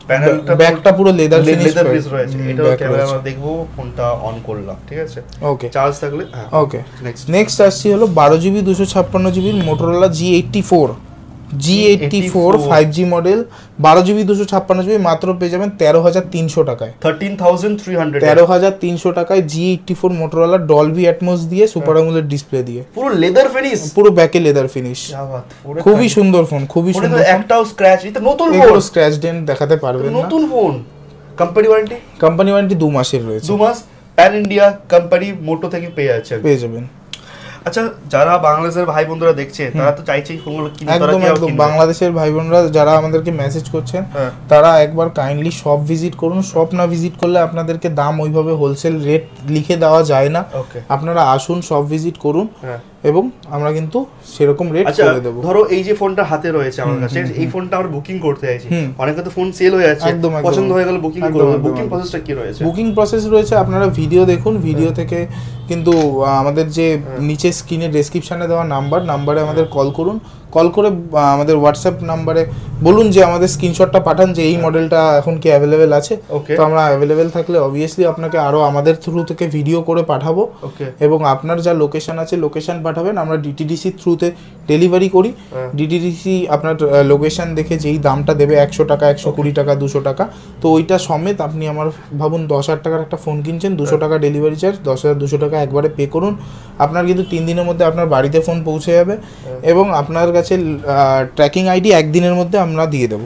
প্যানেলটা ব্যাকটা পুরো লেদার ফিনিশ লেদার পিস রয়েছে। এটাও ক্যামেরা আমরা দেখবো, ফোনটা অন করলাম, ঠিক আছে? ওকে, চার্জ থাকলে হ্যাঁ ওকে। নেক্সট নেক্সট আসছি হলো বারো জিবি দুশো ছাপ্পান্ন GB Motorola G eighty four G eighty four five G model, বারো জিবি দুশো ছাপ্পান্ন জিবি, মাত্র পেয়ে যাবেন তেরো হাজার তিনশো টাকায়। থার্টিন থাউজেন্ড থ্রি হান্ড্রেড তেরো হাজার তিনশো টাকায় G eighty four Motorola Dolby Atmos দিয়ে সুপার অ্যামোলেড ডিসপ্লে দিয়ে, পুরো লেদার ফিনিশ, পুরো ব্যাকে লেদার ফিনিশ। খুবই সুন্দর ফোন, খুবই সুন্দর। একটাও স্ক্র্যাচ, এটা নতুন ফোন, এগুলো স্ক্র্যাচ ডেন্ট দেখাতে পারবেন না। নতুন phone. Company warranty company warranty দু মাসের রয়েছে। দু মাস প্যান ইন্ডিয়া কোম্পানি মোটো থেকে পেয়ে যাচ্ছেন, পেয়ে যাবেন। আচ্ছা, যারা বাংলাদেশের ভাই বন্ধুরা দেখছে তারা তো চাইছেই ফোনগুলো কিনতে, একদম একদম বাংলাদেশের ভাই বোনরা যারা আমাদেরকে মেসেজ করছেন তারা একবার কাইন্ডলি শপ ভিজিট করুন। শপ না ভিজিট করলে আপনাদেরকে দাম ওইভাবে হোলসেল রেট লিখে দেওয়া যায় না। আপনারা আসুন, শপ ভিজিট করুন এবং আমরা কিন্তু সেরকম রেট করে দেব। ধরো এই যে ফোনটা হাতে রয়েছে আমার কাছে, এই ফোনটা আমরা বুকিং করতে চাইছি, অনেকে তো ফোন সেল হয়ে যাচ্ছে, পছন্দ হয়ে গেল বুকিং করব, বুকিং প্রসেসটা কি রয়েছে? বুকিং প্রসেস রয়েছে, আপনারা ভিডিও দেখুন, ভিডিও থেকে কিন্তু আমাদের যে নিচে স্ক্রিনে ডেসক্রিপশনে দেওয়া নাম্বার নাম্বারে আমাদের কল করুন। কল করে আমাদের হোয়াটসঅ্যাপ নাম্বারে বলুন যে আমাদের স্ক্রিনশটটা পাঠান যে এই মডেলটা এখন কি অ্যাভেলেবেল আছে। তো আমরা অ্যাভেলেবেল থাকলে অবভিয়াসলি আপনাকে আরও আমাদের থ্রু থেকে ভিডিও করে পাঠাবো এবং আপনার যা লোকেশন আছে লোকেশন পাঠাবেন, আমরা ডিটিডিসি থ্রুতে ডেলিভারি করি। ডিটিডিসি আপনার লোকেশন দেখে যেই দামটা দেবে, একশো টাকা, একশো কুড়ি টাকা, দুশো টাকা, তো ওইটা সমেত আপনি আমার ভাবুন দশ হাজার টাকার একটা ফোন কিনছেন, দুশো টাকা ডেলিভারি চার্জ, দশ হাজার দুশো টাকা একবারে পে করুন। আপনার কিন্তু তিন দিনের মধ্যে আপনার বাড়িতে ফোন পৌঁছে যাবে এবং আপনার কাছে ট্র্যাকিং আইডি একদিনের মধ্যে আমরা দিয়ে দেবো,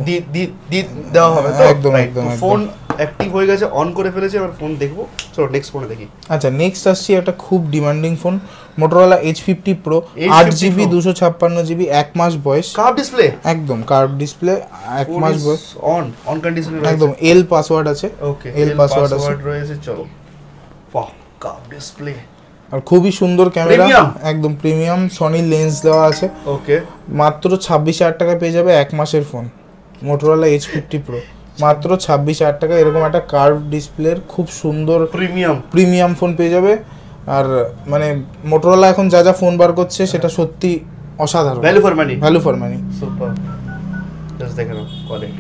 দেওয়া হবে। একদম একদম। ফোন অ্যাক্টিভ হয়ে গেছে, অন করে ফেলেছে, এবার ফোন দেখবো। চলো নেক্সট ফোনে দেখি। আচ্ছা, নেক্সট আসছি একটা খুব demanding phone, Motorola Edge fifty pro, আট জিবি দুশো ছাপ্পান্ন জিবি, এক মাস বয়স, কার্ভ ডিসপ্লে, একদম কার্ভ ডিসপ্লে, এক মাস বয়স, অন অন কন্ডিশনে রয়েছে, একদম এল পাসওয়ার্ড আছে। ওকে, এল পাসওয়ার্ড আছে রয়েছে। চলো, বাহ, কার্ভ ডিসপ্লে আর খুবই সুন্দর ক্যামেরা, একদম প্রিমিয়াম, সনি লেন্স দেওয়া আছে। ওকে, মাত্র ছাব্বিশ হাজার টাকা পেয়ে যাবে এক মাসের phone, Motorola Edge fifty pro, মাত্র ছাব্বিশ হাজার টাকা। এরকম একটা কার্ভ ডিসপ্লের খুব সুন্দর প্রিমিয়াম প্রিমিয়াম ফোন পেয়ে যাবে। আর মানে মোটরোলা এখন যা যা ফোন বার করছে সেটা সত্যি অসাধারণ, value for money, value for money. Super, just দেখে নাও কোয়ালিটি,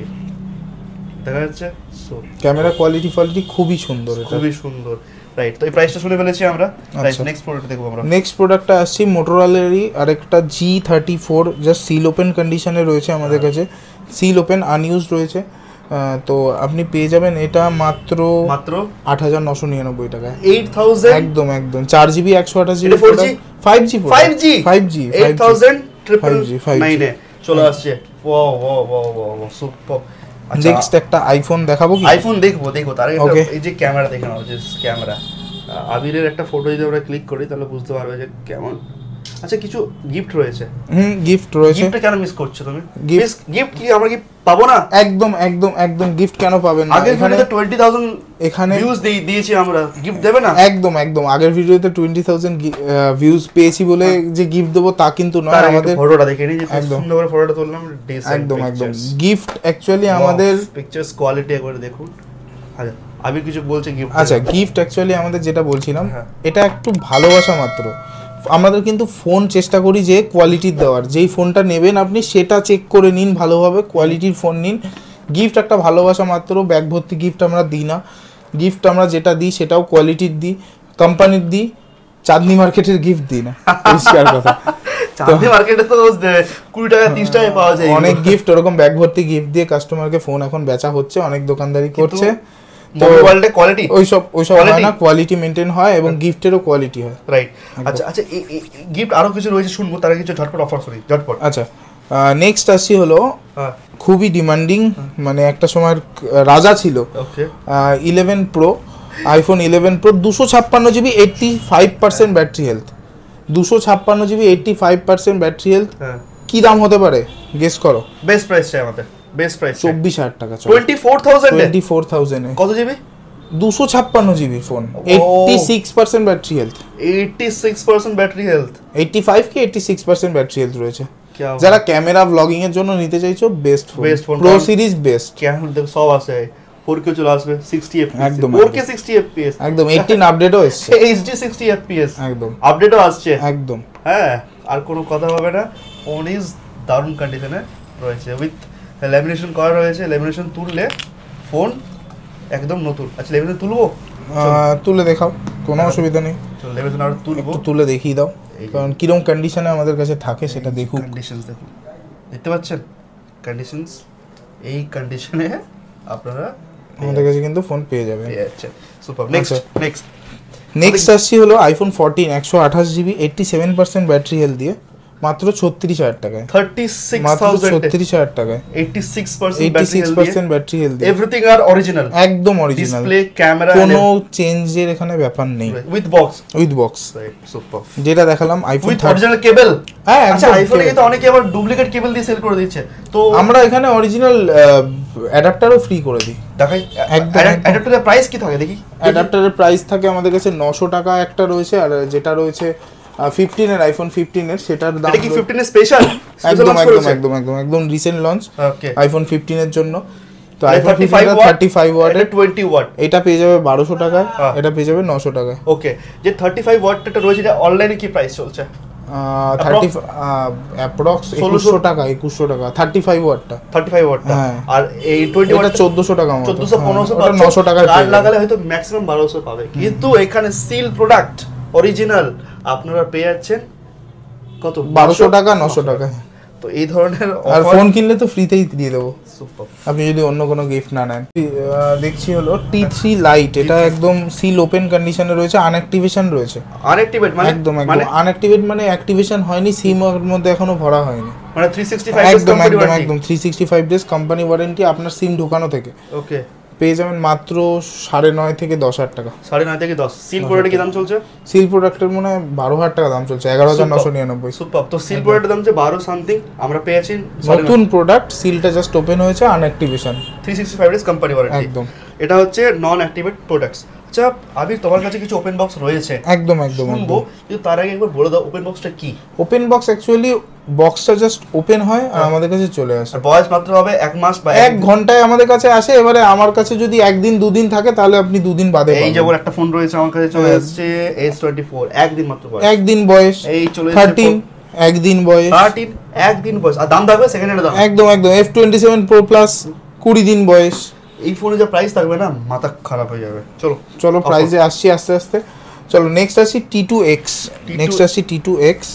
দেখা যাচ্ছে ক্যামেরা কোয়ালিটি কোয়ালিটি খুবই সুন্দর, এটা খুবই সুন্দর। রাইট, তো এই প্রাইসটা শুনে ফেলেছি আমরা। রাইট, নেক্সট প্রোডাক্ট দেখবো আমরা। নেক্সট প্রোডাক্টটা আসছে মোটরোলারই আরেকটা G thirty four, just seal open কন্ডিশনে রয়েছে আমাদের কাছে, সিল ওপেন আনইউজড রয়েছে। তো আপনি পেয়ে যাবেন এটা মাত্র মাত্র আট হাজার নশো নিরানব্বই টাকায়, এইট থাউজেন্ড, একদম একদম চার জিবি একশো আঠাশ GB, four G five G five G five G eight thousand triple nine এ চলে আসছে। ওয়া ওয়া ওয়া ওয়া সুপার। নেক্সট একটা আইফোন দেখাবো কি? আইফোন দেখবো দেখবো তার আগে এই যে ক্যামেরা দেখে নাও, যে ক্যামেরা আবিরের একটা ফটো যদি আমরা ক্লিক করি তাহলে বুঝতে পারবে যে কেমন। আচ্ছা, কিছু গিফট রয়েছে। হুম, গিফট রয়েছে। গিফটটা কেন মিস করছো তুমি? গিফট গিফট কি আমরা কি পাবো না? একদম একদম একদম গিফট কেন পাবেন না? আগের ভিডিওতে টোয়েন্টি থাউজেন্ড এখানে ভিউজ দিয়েছি আমরা, গিফট দেবে না? একদম একদম আগের ভিডিওতে টোয়েন্টি থাউজেন্ড ভিউজ পেয়েছি বলে যে গিফট দেবো তা কিন্তু নয়। আমাদের ফটোটা দেখে নিই, যে সুন্দর করে ফটোটা তুললাম, একদম একদম গিফট অ্যাকচুয়ালি আমাদের পিকচার্স কোয়ালিটি একবার দেখুন। আচ্ছা, আমি কিছু বলছি গিফট। আচ্ছা, গিফট অ্যাকচুয়ালি আমাদের যেটা বলছিলাম এটা একটু ভালোবাসা মাত্র। আমাদের কিন্তু ফোন চেষ্টা করি যে কোয়ালিটির দেওয়ার, যেই ফোনটা নেবেন আপনি সেটা চেক করে নিন ভালোভাবে, কোয়ালিটির ফোন নিন। গিফট একটা ভালোবাসা মাত্র, ব্যাগ ভর্তি গিফট আমরা দিই না। গিফট আমরা যেটা দিই সেটাও কোয়ালিটির দিই, কোম্পানির দিই, চাঁদনি মার্কেটের গিফট দিই না, পরিষ্কার কথা। চাঁদনি মার্কেটে তো কুড়ি টাকা তিরিশ টাকায় পাওয়া যায় অনেক গিফট, ওরকম ব্যাগ ভর্তি গিফট দিয়ে কাস্টমারকে ফোন এখন বেচা হচ্ছে, অনেক দোকানদারি করছে। মোবাইলটা কোয়ালিটি ওইসব ওইসব হয় না, কোয়ালিটি মেনটেন হয় এবং গিফটেরও কোয়ালিটি হয়। রাইট। আচ্ছা আচ্ছা, এই গিফট আরো কিছু রয়েছে, শুনবো তার কিছু ঝটপট অফার করি ঝটপট। আচ্ছা, নেক্সট আসছি হলো খুবই ডিমান্ডিং, মানে একটা সময় রাজা ছিল, eleven pro, iPhone eleven pro, দুশো ছাপ্পান্ন GB, eighty five percent battery health, দুশো ছাপ্পান্ন GB, eighty five percent battery health. কি দাম হতে পারে গেস করো? বেস্ট প্রাইস চাই আমাদের, বেস্ট প্রাইস চব্বিশ হাজার টাকা, twenty four thousand twenty four thousand কত জিবি? দুশো ছাপ্পান্ন GB phone, eighty six percent battery health, eighty six percent battery health, eighty five কি eighty six percent battery health রয়েছে। যারা ক্যামেরা ব্লগিং এর জন্য নিতে চাইছো, best phone, best phone, pro series best, camera দেখো সব আছে, ফোর কে চলে আসবে, সিক্সটি এফপিএস, একদম ফোর কে সিক্সটি এফপিএস, একদম এইটিন আপডেটও এসেছে, এইচডি সিক্সটি এফপিএস, একদম আপডেটও আসছে, একদম। হ্যাঁ, আর কোনো কথা হবে না। ফোন ইজ দারুণ কন্ডিশনে রয়েছে, উইথ ল্যামিনেশন করা রয়েছে, ল্যামিনেশন তুললে ফোন একদম নতুন। আচ্ছা লেভেল তুলবো, তুলে দেখাও, কোনো অসুবিধা নেই। চলো লেভেল আর তুলবো, একটু তুলে দেখিয়ে দাও, কারণ কিরকম কন্ডিশনে আমাদের কাছে থাকে সেটা দেখুন। কন্ডিশনস দেখুন, দেখতে পাচ্ছেন কন্ডিশনস, এই কন্ডিশনে আপনারা আমাদের কাছে কিন্তু ফোন পেয়ে যাবেন। আচ্ছা সুপার। নেক্সট নেক্সট নেক্সট আসছি হলো আইফোন ফোরটিন একশো আঠাশ GB eighty seven percent battery health দিয়ে মাত্র ছত্রিশ হাজার টাকায়। থার্টি সিক্স থাউজেন্ড ছত্রিশ হাজার টাকায়, eighty six percent eighty six percent battery health, everything আর অরিজিনাল, একদম অরিজিনাল, ডিসপ্লে ক্যামেরা কোনো চেঞ্জের এখানে ব্যাপার নেই। With box, with box super. যেটা দেখালাম আইফোন উইথ অরিজিনাল কেবল। হ্যাঁ আচ্ছা আইফোনে তো অনেকে আবার ডুপ্লিকেট কেবল দিয়ে সেল করে দিচ্ছে, তো আমরা এখানে অরিজিনাল অ্যাডাপ্টারও ফ্রি করে দিই। দেখাই অ্যাডাপ্টারের প্রাইস কি থাকে দেখি। অ্যাডাপ্টারের প্রাইস থাকে আমাদের কাছে নশো টাকা একটা রয়েছে, আর যেটা রয়েছে ফিফটিন এর আইফোন ফিফটিন এর সেটার দাম এটা কি ফিফটিন এর স্পেশাল? একদম একদম একদম একদম একদম রিসেন্ট লঞ্চ আইফোন ফিফটিন এর জন্য। তো আইফোন থার্টি ফাইভ ওয়াট এর টোয়েন্টি ওয়াট এটা পেয়ে যাবে বারোশো টাকায়, এটা পেয়ে যাবে নশো টাকায়। ওকে, যে থার্টি ফাইভ ওয়াটটা রয়েছে এটা অনলাইনে কি প্রাইস চলছে? থার্টি অ্যাপ্রক্স একুশশো টাকা, একুশশো টাকা থার্টি ফাইভ ওয়াটটা, থার্টি ফাইভ ওয়াটটা। আর এই টোয়েন্টি ওয়াটটা চোদ্দশো টাকা, চোদ্দশো পনেরোশো, ওটা নশো টাকায় কার্ড লাগালে হয়তো ম্যাক্সিমাম বারোশো পাবে, কিন্তু এখানে সিল প্রোডাক্ট অরিজিনাল আপনারা পেয়ে যাচ্ছেন কত? বারোশো টাকা, নশো টাকা। তো এই ধরনের আর ফোন কিনলে তো ফ্রিতেই দিয়ে দেবো আপনি যদি অন্য কোনো গিফট না নেন। দেখছি হলো টি থ্রি লাইট, এটা একদম সিল ওপেন কন্ডিশনে রয়েছে, আনঅ্যাক্টিভেশন রয়েছে। আনঅ্যাক্টিভেট মানে একদম একদম আনঅ্যাক্টিভেট মানে অ্যাক্টিভেশন হয়নি, সিম এর মধ্যে এখনো ভরা হয়নি, মানে থ্রি সিক্সটি ফাইভ একদম একদম একদম three sixty five days company warranty আপনার সিম ঢোকানো থেকে। ওকে, পেয়ে যাবেন মাত্র সাড়ে নয় থেকে দশ হাজার টাকা। সাড়ে নয় থেকে দশ। সিল প্রোডাক্টের কি দাম চলছে? সিল প্রোডাক্টের মনে হয় বারো হাজার টাকা দাম চলছে, এগারো হাজার নশো নিরানব্বই। সুপার। তো সিল প্রোডাক্টের দাম হচ্ছে বারো সামথিং, আমরা পেয়েছি নতুন প্রোডাক্ট, সিলটা জাস্ট ওপেন হয়েছে, unactivation, three sixty five days company warranty. একদম এটা হচ্ছে নন অ্যাক্টিভেট প্রোডাক্টস। আচ্ছা আবির, তোমার কাছে কিছু ওপেন বক্স রয়েছে, একদম একদম শুনবো, কিন্তু তার আগে একবার বলে দাও ওপেন বক্সটা কি। ওপেন বক্স অ্যাকচুয়ালি বক্সটা জাস্ট ওপেন হয় আর আমাদের কাছে চলে আসে, বয়স মাত্র হবে এক মাস বা এক ঘন্টায় আমাদের কাছে আসে। এবারে আমার কাছে যদি একদিন দুদিন থাকে তাহলে আপনি দুদিন বাদে, এই যেমন একটা ফোন রয়েছে আমার কাছে চলে আসছে এস টোয়েন্টি ফোর, একদিন মাত্র বয়স, একদিন বয়স। এই চলে থার্টিন একদিন বয়স, থার্টিন একদিন বয়স, আর দাম থাকবে সেকেন্ড হ্যান্ডের দাম, একদম একদম F twenty seven pro plus কুড়ি দিন বয়স। এই ফোনে যে প্রাইস থাকবে না মাথা খারাপ হয়ে যাবে। চলো চলো প্রাইসে আসছি আস্তে আস্তে। চলো নেক্সট আসি টি টু এক্স, নেক্সট আসি T two X,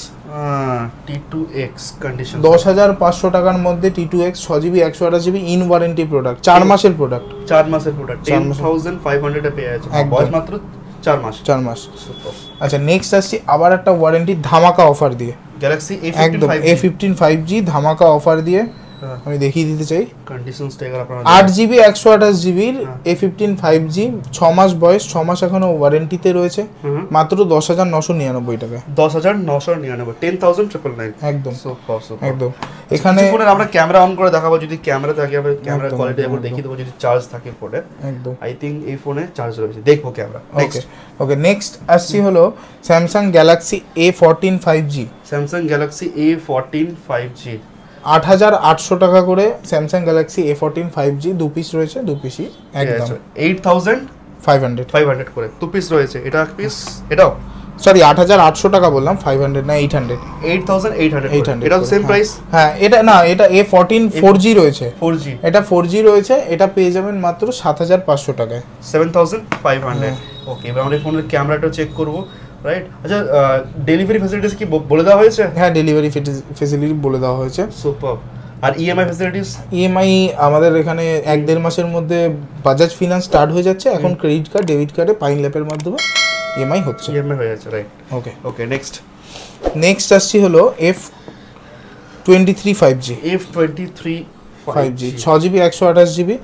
T two X condition দশ হাজার পাঁচশো টাকার মধ্যে টি টু এক্স ছ জিবি একশো আঠাশ জিবি ইন ওয়ারেন্টি প্রোডাক্ট, চার মাসের প্রোডাক্ট, চার মাসের product, ten thousand five hundred এ পেয়ে যাচ্ছে, বয়স মাত্র চার মাস, চার মাস। আচ্ছা নেক্সট আসছি আবার একটা ওয়ারেন্টি ধামাকা অফার দিয়ে, গ্যালাক্সি একদম এ ফিফটিন ফাইভ জি ধামাকা অফার দিয়ে আমি দেখিয়ে দিতে চাই। কন্ডিশনস টেকার আপনারা আট জিবি একশো আঠাশ জিবির এ ফিফটিন ফাইভ জি, ছ মাস বয়স, ছ মাস এখনো ওয়ারেন্টিতে রয়েছে, মাত্র দশ হাজার নশো নিরানব্বই টাকা, দশ হাজার নশো নিরানব্বই, টেন থাউজেন্ড ট্রিপল নাইন। একদম সুপার একদম। এখানে ফোনে আমরা ক্যামেরা অন করে দেখাবো, যদি ক্যামেরা থাকে আমরা ক্যামেরা কোয়ালিটি একবার দেখিয়ে দেবো, যদি চার্জ থাকে ফোনে। একদম আই থিঙ্ক এই ফোনে চার্জ রয়েছে, দেখবো ক্যামেরা। ওকে ওকে নেক্সট আসছি হলো Samsung Galaxy A fourteen five G, Samsung Galaxy A fourteen five G, আট হাজার আটশো টাকা করে Samsung Galaxy A fourteen five G, দু পিস রয়েছে, দু পিসই একদম eight thousand five hundred five hundred করে দু পিস রয়েছে, এটা এক পিস, এটাও সরি আট হাজার আটশো টাকা বললাম, ফাইভ হান্ড্রেড না eight hundred, eight thousand eight hundred, eight hundred, এটা সেম প্রাইস। হ্যাঁ এটা না, এটা এ ফোরটিন ফোর জি রয়েছে, ফোর জি, এটা ফোর জি রয়েছে, এটা পেয়ে যাবেন মাত্র সাত হাজার পাঁচশো টাকায়, seven thousand five hundred. Okay, এবার আমরা ফোনের ক্যামেরাটা চেক করবো, রাইট? আচ্ছা ডেলিভারি ফ্যাসিলিটিস কি বলে দেওয়া হয়েছে? হ্যাঁ ডেলিভারি ফ্যাসিলিটি বলে দেওয়া হয়েছে। সুপার। আর ইএমআই ফ্যাসিলিটিস? ইএমআই আমাদের এখানে এক দেড় মাসের মধ্যে বাজাজ ফিনান্স স্টার্ট হয়ে যাচ্ছে, এখন ক্রেডিট কার্ড ডেবিট কার্ডে পাইন ল্যাপের মাধ্যমে ইএমআই হচ্ছে, ইএমআই হয়ে যাচ্ছে, right? Okay okay next next আসছি হলো F twenty three five G, F twenty three five G, ছ জিবি একশো আঠাশ জিবি,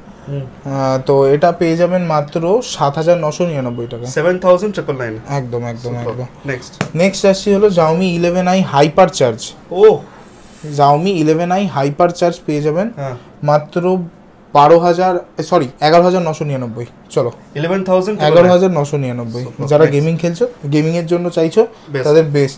তো এটা পেয়ে যাবেন মাত্র সাত হাজার নশো নিরানব্বই টাকা, সেভেন থাউজেন্ড ট্রিপল নাইন। একদম একদম একদম। নেক্সট নেক্সট আসছি হলো Xiaomi eleven i hyper charge, ও Xiaomi eleven i hyper charge পেয়ে যাবেন হ্যাঁ মাত্র বারো হাজার সরি এগারো হাজার নশো নিরানব্বই। চলো ইলেভেন থাউজেন্ড এগারো হাজার নশো নিরানব্বই। যারা গেমিং খেলছো, গেমিং এর জন্য চাইছো, তাদের বেস্ট।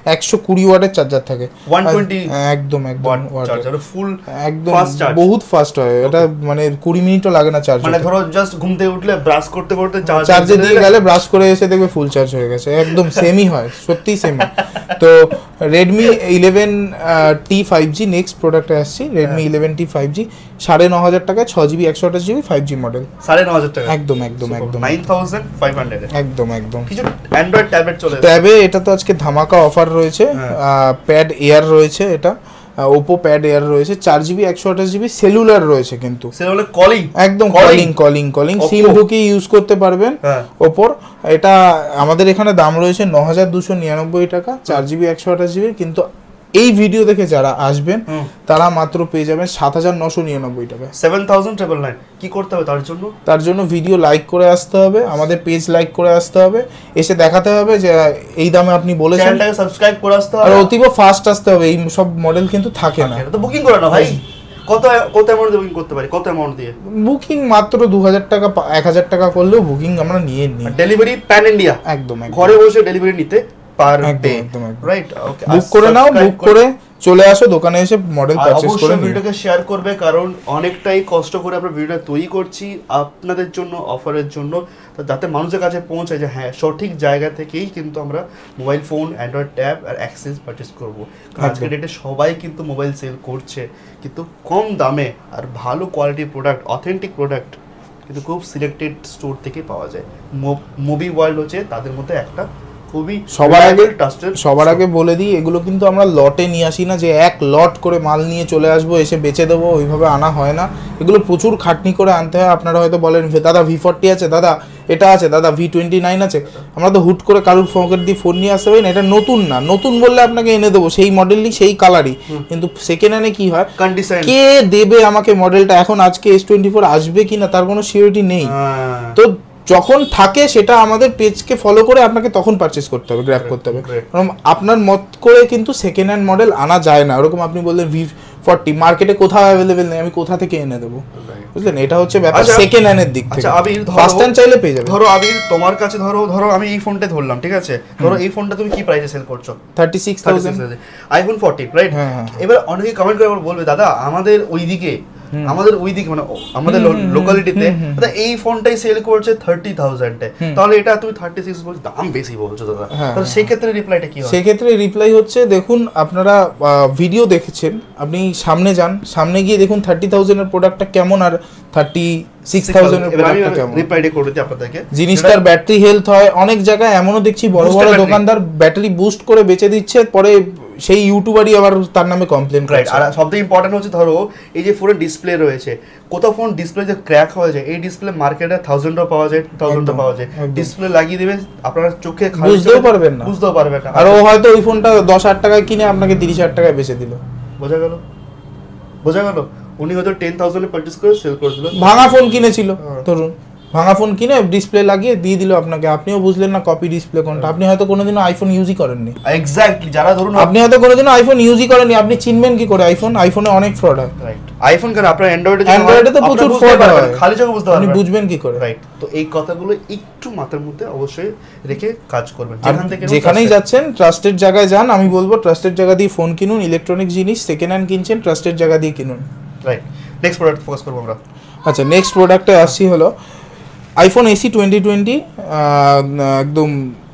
একশো কুড়ি ওয়াটের চার্জার থাকে, একশো কুড়ি একদম একদম চার্জার ফুল একদম ফাস্ট চার্জ, বহুত ফাস্ট হয় এটা, মানে কুড়ি মিনিটও লাগে না চার্জ, মানে ধরো জাস্ট ঘুম থেকে উঠলে ব্রাশ করতে করতে চার্জে দিয়ে গেলে ব্রাশ করে এসে দেখবে ফুল চার্জ হয়ে গেছে, একদম সেমই হয়, সত্যিই সেমই। তো Redmi eleven T five G next প্রোডাক্টে আসছি, Redmi eleven T five G সাড়ে ন হাজার টাকায় ছ জিবি একশো আঠাশ জিবি ফাইভ জি মডেল, সাড়ে ন হাজার টাকা, একদম একদম একদম নাইন থাউজেন্ড ফাইভ হান্ড্রেড, একদম একদম। কিছু অ্যান্ড্রয়েড ট্যাবলেট চলে ট্যাবে এটা তো আজকে ধামাকা অফার রয়েছে, প্যাড এয়ার রয়েছে, এটা ওপো প্যাড এয়ার রয়েছে, চার জিবি একশো আঠাশ জিবি সেলুলার রয়েছে, কিন্তু সেলুলার কলিং, একদম কলিং কলিং কলিং সিম ঢুকিয়ে ইউজ করতে পারবেন ওপোর। এটা আমাদের এখানে দাম রয়েছে ন হাজার দুশো নিরানব্বই টাকা, চার জিবি একশো আঠাশ জিবি, কিন্তু এই ভিডিও দেখে যারা আসবেন তারা মাত্র পেয়ে যাবেন সাত হাজার নশো নিরানব্বই টাকা, সেভেন থাউজেন্ড ট্রিপল নাইন। কি করতে হবে তার জন্য? তার জন্য ভিডিও লাইক করে আসতে হবে, আমাদের পেজ লাইক করে আসতে হবে, এসে দেখাতে হবে যে এই দামে আপনি বলেছেন, চ্যানেলটাকে সাবস্ক্রাইব করে আসতে হবে, আর অতীব ফাস্ট আসতে হবে, এই সব মডেল কিন্তু থাকে না। এটা তো বুকিং করে না ভাই, কত কত অ্যামাউন্ট দিয়ে বুকিং করতে পারি, কত অ্যামাউন্ট দিয়ে বুকিং? মাত্র দু হাজার টাকা এক হাজার টাকা করলেও বুকিং আমরা নিয়ে নিই, ডেলিভারি প্যান ইন্ডিয়া, একদম ঘরে বসে ডেলিভারি নিতে পার ডে, রাইট? ওকে, বুক করে নাও, বুক করে চলে আসো দোকানে এসে মডেল পারচেজ করে নিও। ভিডিওটাকে শেয়ার করবে, কারণ অনেকটাই কষ্ট করে আমরা ভিডিওটা তৈরি করছি আপনাদের জন্য, অফারের জন্য, যাতে মানুষের কাছে পৌঁছায় যে হ্যাঁ সঠিক জায়গা থেকেই কিন্তু আমরা মোবাইল ফোন, অ্যান্ড্রয়েড ট্যাব আর অ্যাক্সেস পারচেজ করবো। আজকের ডেটে সবাই কিন্তু মোবাইল সেল করছে, কিন্তু কম দামে আর ভালো কোয়ালিটির প্রোডাক্ট, অথেন্টিক প্রোডাক্ট কিন্তু খুব সিলেক্টেড স্টোর থেকে পাওয়া যায়। মুভি ওয়ার্ল্ড হচ্ছে তাদের মধ্যে একটা খুবই সবার আগে সবার আগে বলে দিই, এগুলো কিন্তু আমরা লটে নিয়ে আসি না, যে এক লট করে মাল নিয়ে চলে আসবো এসে বেচে দেবো, ওইভাবে আনা হয় না। এগুলো প্রচুর খাটনি করে আনতে হয়। আপনারা হয়তো বলেন দাদা ভি ফোরটি আছে, দাদা এটা আছে, দাদা ভি টোয়েন্টি নাইন আছে, আমরা তো হুট করে কারুর পকেট দিয়ে ফোন নিয়ে আসতে পারি না। এটা নতুন না, নতুন বললে আপনাকে এনে দেবো সেই মডেলই সেই কালারই, কিন্তু সেকেন্ড হ্যান্ডে কি হয়, কে দেবে আমাকে মডেলটা, এখন আজকে এস টোয়েন্টি ফোর আসবে কিনা তার কোনো সিওরিটি নেই। তো যখন থাকে সেটা আমাদের পেজকে ফলো করে আপনাকে তখন পারচেস করতে হবে, গ্র্যাব করতে হবে, কারণ আপনার মত করে কিন্তু সেকেন্ড হ্যান্ড মডেল আনা যায় না। ওরকম আপনি বললেন ভি ফোরটি মার্কেটে কোথাও অ্যাভেলেবেল নেই, আমি কোথা থেকে এনে দেবো, বুঝলেন? এটা হচ্ছে ব্যাপার সেকেন্ড হ্যান্ডের দিক থেকে। ফার্স্ট হ্যান্ড চাইলে পেয়ে যাবে। ধরো আবির তোমার কাছে, ধরো ধরো আমি এই ফোনটা ধরলাম, ঠিক আছে? ধরো এই ফোনটা তুমি কি প্রাইসে সেল করছো? Thirty six thousand, iPhone fourteen, right? এবার অনেকে কমেন্ট করে বলবে দাদা আমাদের ওইদিকে আমাদের ওইদিকে মানে আমাদের লোকালিটিতে এই ফোনটাই সেল করছে থার্টি থাউজেন্ডে, তাহলে এটা তুমি থার্টি সিক্স বলছো, দাম বেশি বলছো দাদা। তাহলে সেই ক্ষেত্রে রিপ্লাইটা কি হয়? সেই ক্ষেত্রে রিপ্লাই হচ্ছে, দেখুন আপনারা ভিডিও দেখেছেন, আপনি সামনে যান, সামনে গিয়ে দেখুন থার্টি থাউজেন্ডের প্রোডাক্টটা কেমন আর থার্টি সিক্স থাউজেন্ডের প্রোডাক্টটা কেমন। রিপ্লাইটা করে দিই আপনাদেরকে। জিনিসটার ব্যাটারি হেলথ হয়, অনেক জায়গায় এমনও দেখছি বড় বড় দোকানদার ব্যাটারি বুস্ট করে বেচে দিচ্ছে, পরে সেই ইউটিউবারই আবার তার নামে কমপ্লেন করে। আর সবথেকে ইম্পর্টেন্ট হচ্ছে, ধরো এই যে ফোনের ডিসপ্লে রয়েছে, কোথাও ফোন ডিসপ্লে যে ক্র্যাক হয়ে যায়, এই ডিসপ্লে মার্কেটে থাউজেন্ডও পাওয়া যায়, থাউজেন্ডও পাওয়া যায়। ডিসপ্লে লাগিয়ে দিবে, আপনারা চোখে বুঝতেও পারবেন না, বুঝতেও পারবেন না। আর ও হয়তো ওই ফোনটা দশ হাজার টাকায় কিনে আপনাকে তিরিশ হাজার টাকায় বেচে দিল। বোঝা গেল? বোঝা গেল? উনি হয়তো টেন থাউজেন্ডে পারচেজ করে সেল করে দিল। ভাঙা ফোন কিনেছিল, ধরুন ভাঙা ফোন কিনে ডিসপ্লে লাগিয়ে দিয়ে দিল আপনাকে, আপনিও বুঝলেন না কপি ডিসপ্লে কোনটা। আপনি হয়তো কোনোদিনও আইফোন ইউজই করেননি। এক্স্যাক্টলি, যারা ধরুন আপনি হয়তো কোনোদিনও আইফোন ইউজই করেননি, আপনি চিনবেন কি করে আইফোন? আইফোনে অনেক ফ্রড হয়। রাইট, আইফোন কেন, আপনার অ্যান্ড্রয়েডে অ্যান্ড্রয়েডে তো প্রচুর ফ্রড হয়, খালি চোখে বুঝতে পারবেন, আপনি বুঝবেন কি করে? রাইট। তো এই কথাগুলো একটু মাথার মধ্যে অবশ্যই রেখে কাজ করবেন। যেখান থেকে যেখানেই যাচ্ছেন ট্রাস্টেড জায়গায় যান, আমি বলবো ট্রাস্টেড জায়গা দিয়ে ফোন কিনুন, ইলেকট্রনিক জিনিস সেকেন্ড হ্যান্ড কিনছেন ট্রাস্টেড জায়গা দিয়ে কিনুন। রাইট, নেক্সট প্রোডাক্ট ফোকাস করবো আমরা। আচ্ছা, নেক্সট প্রোডাক্টে আসছি হলো আইফোন এসি টোয়েন্টি টোয়েন্টি, একদম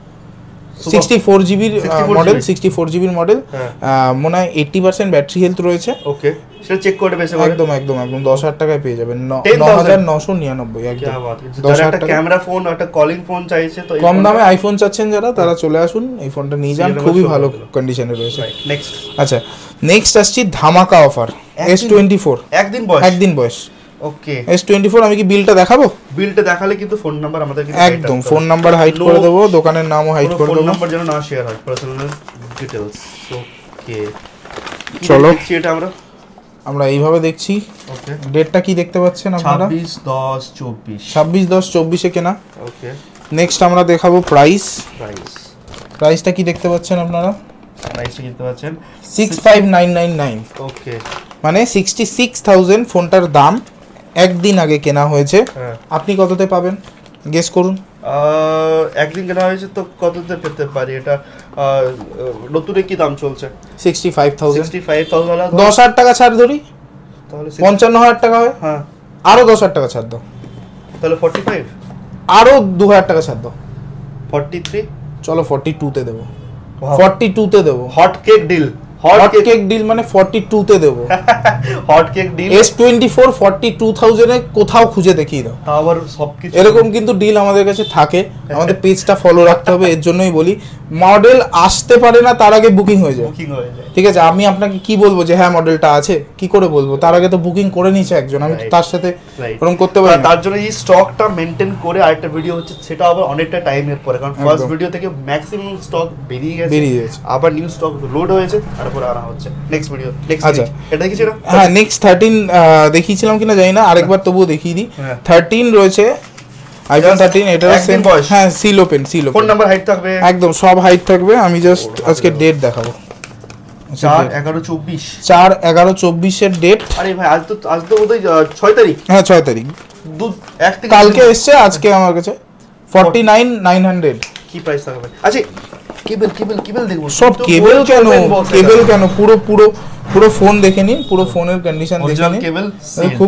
সিক্সটি ফোর জিবির মডেল, সিক্সটি ফোর জিবির মডেল, মনে হয় এইটটি পার্সেন্ট ব্যাটারি হেলথ রয়েছে। ওকে, সেটা চেক করে বেশি একদম একদম একদম দশ হাজার টাকায় পেয়ে যাবেন, ন হাজার নশো নিরানব্বই। একদম দশ হাজার টাকা ক্যামেরা ফোন, একটা কলিং ফোন চাইছে, তো কম দামে আইফোন চাচ্ছেন যারা, তারা চলে আসুন, এই ফোনটা নিয়ে যান, খুবই ভালো কন্ডিশনে রয়েছে। নেক্সট, আচ্ছা নেক্সট আসছি ধামাকা অফার এস টোয়েন্টি ফোর, একদিন বয়স, একদিন বয়স। ওকে, এস টোয়েন্টি ফোর, আমি কি বিলটা দেখাবো? বিলটা দেখালে কিন্তু ফোন নাম্বার আমাদের কিন্তু একদম ফোন নাম্বার হাইড করে দেবো, দোকানের নামও হাইড করে দেবো, ফোন নাম্বার যেন না শেয়ার হয়, পার্সোনাল ডিটেইলস। ওকে, চলো এটা আমরা আমরা এইভাবে দেখছি। ওকে, ডেটটা কি দেখতে পাচ্ছেন আপনারা? ছাব্বিশ দশ চব্বিশ, ছাব্বিশ দশ চব্বিশে কেনা। ওকে, নেক্সট আমরা দেখাবো প্রাইস। প্রাইস প্রাইসটা কি দেখতে পাচ্ছেন আপনারা? প্রাইসটা দেখতে পাচ্ছেন six five nine nine nine. Okay, মানে সিক্সটি সিক্স থাউজেন্ড ফোনটার দাম, একদিন আগে কেনা হয়েছে। আপনি কততে পাবেন গেস করুন? একদিন কেনা হয়েছে তো কততে পেতে পারি? এটা নতুনের কি দাম চলছে? Sixty five thousand. Sixty five thousand দশ হাজার টাকা ছাড় ধরি, তাহলে পঞ্চান্ন হাজার টাকা হয়। হ্যাঁ, আরো দশ হাজার টাকা ছাড় দাও, তাহলে ফর্টি ফাইভ। আরো দু হাজার টাকা ছাড় দাও, ফর্টি থ্রি। চলো ফর্টি টু তে দেবো, ফর্টি টু তে দেবো। Hot cake deal, hot cake deal মানে ফর্টি টু তে দেবো। Hot cake deal S twenty four forty two thousand এ কোথাও খুঁজে দেখিয়ে দাও। তা আবার সবকিছু এরকম কিন্তু ডিল আমাদের কাছে থাকে, আমাদের পেজটা ফলো রাখতে হবে। এর জন্যই বলি মডেল আসতে পারে না তার আগে বুকিং হয়ে যায়, বুকিং হয়ে যায়। ঠিক আছে, আমি আপনাকে কি বলবো যে হ্যাঁ মডেলটা আছে, কি করে বলবো? তার আগে তো বুকিং করে নিয়েছে একজন, আমি তো তার সাথে এরকম করতে পারি না। তার জন্য এই স্টকটা মেইনটেইন করে আরেকটা ভিডিও হচ্ছে, সেটা আবার অনেকটা টাইমের পরে, কারণ ফার্স্ট ভিডিও থেকে ম্যাক্সিমাম স্টক বেরিয়ে গেছে, বেরিয়ে গেছে, আবার নিউ স্টক লোড হয়েছে, তারপর আনা হচ্ছে নেক্সট ভিডিও। নেক্সট আচ্ছা, এটা দেখেছি না? হ্যাঁ নেক্সট থার্টিন দেখিয়েছিলাম কিনা জানি না, আরেকবার তবুও দেখিয়ে দিই। থার্টিন রয়েছে আইফোন থার্টিন, এটারও সেম। হ্যাঁ seal open, seal open, phone number হাইট থাকবে, একদম সব হাইট থাকবে। আমি জাস্ট আজকে ডেট দেখাবো, চার এগারো চব্বিশ, চার এগারো চব্বিশের ডেট। আরে ভাই আজ তো আজ তো বোধহয় ছয় তারিখ। হ্যাঁ ছয় তারিখ, দু এক থেকে কালকে এসছে, আজকে আমার কাছে ফর্টি নাইন নাইন হান্ড্রেড। কি প্রাইস থাকবে? আচ্ছা কেবল কেবল কেবল দেখবো, সব কেবল কেন, কেবল কেন, পুরো পুরো পুরো ফোন দেখে নিন, পুরো ফোনের কন্ডিশন দেখে নিন, কেবল খুব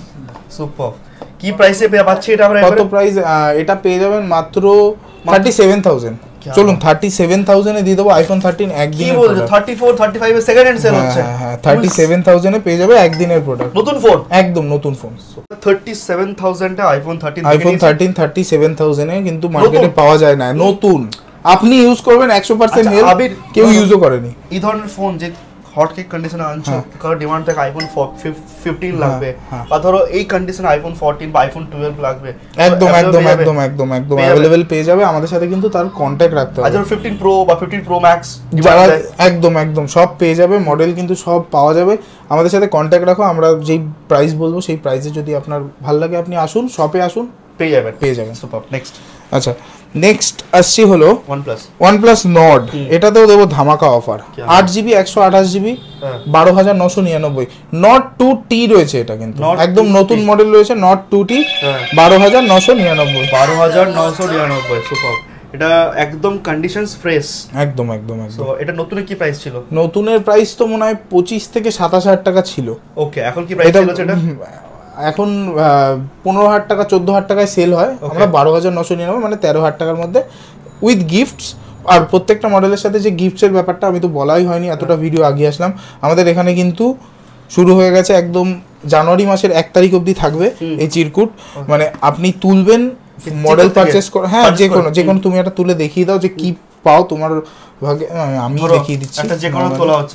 সুপার। কি প্রাইসে পেয়ে পাচ্ছি এটা আমরা? কত প্রাইস? এটা পেয়ে যাবেন মাত্র থার্টি সেভেন থাউজেন্ড। চলুন থার্টি সেভেন থাউজেন্ড এ দিয়ে দেবো আইফোন থার্টিন একদিনের। কি বলছো? থার্টি ফোর থার্টি ফাইভ এর সেকেন্ড হ্যান্ড সেল হচ্ছে। হ্যাঁ হ্যাঁ, থার্টি সেভেন থাউজেন্ড এ পেয়ে যাবে একদিনের প্রোডাক্ট, নতুন ফোন, একদম নতুন ফোন। থার্টি সেভেন থাউজেন্ড এ iPhone thirteen, iPhone thirteen thirty seven thousand এ কিন্তু মার্কেটে পাওয়া যায় না, নতুন। আপনি ইউজ করবেন একশো পার্সেন্ট হেল, কেউ ইউজও করেনি। এই ধরনের ফোন যে হট কেক কন্ডিশনে আনছো, কারণ ডিমান্ড থাকে আইফোন ফিফটিন লাগবে, বা ধরো এই কন্ডিশনে আইফোন ফোরটিন বা আইফোন টুয়েলভ লাগবে, একদম একদম একদম একদম একদম अवेलेबल পেয়ে যাবে। আমাদের সাথে কিন্তু তার কন্টাক্ট রাখতে হবে। আচ্ছা ফিফটিন প্রো বা ফিফটিন প্রো ম্যাক্স যারা একদম একদম সব পেয়ে যাবে, মডেল কিন্তু সব পাওয়া যাবে। আমাদের সাথে কন্টাক্ট রাখো, আমরা যেই প্রাইস বলবো সেই প্রাইসে যদি আপনার ভালো লাগে আপনি আসুন, শপে আসুন, পেয়ে যাবেন, পেয়ে যাবেন। সুপার। নেক্সট, আচ্ছা নেক্সট আসছি হলো OnePlus, OnePlus Nord। এটাতেও দেবো ধামাকা অফার, আট জিবি একশো আঠাশ জিবি, বারো হাজার নশো নিরানব্বই। নট টু টি রয়েছে, এটা কিন্তু একদম নতুন মডেল রয়েছে, নট টু টি, বারো হাজার নশো নিরানব্বই, বারো হাজার নশো নিরানব্বই, সুপার। এটা একদম কন্ডিশনস ফ্রেশ, একদম একদম একদম। তো এটা নতুনের কি প্রাইস ছিল? নতুনের প্রাইস তো মনে হয় পঁচিশ থেকে সাতাশ হাজার টাকা ছিল। ওকে, এখন কি প্রাইস ছিল সেটা? এখন পনেরো হাজার টাকা চোদ্দ হাজার টাকায় সেল হয়, আমরা বারো হাজার নশো নিরানব্বই মানে তেরো হাজার টাকার মধ্যে উইথ গিফটস। আর প্রত্যেকটা মডেলের সাথে যে গিফটসের ব্যাপারটা আমি তো বলাই হয়নি, এতটা ভিডিও আগে আসলাম। আমাদের এখানে কিন্তু শুরু হয়ে গেছে, একদম জানুয়ারি মাসের এক তারিখ অবধি থাকবে এই চিরকুট। মানে আপনি তুলবেন মডেল পারচেস করে, হ্যাঁ যে কোনো যে কোনো তুমি একটা তুলে দেখিয়ে দাও যে কি পাও তোমার ভাগে, আমি দেখিয়ে দিচ্ছি। একটা যে কোনো তোলা হচ্ছে,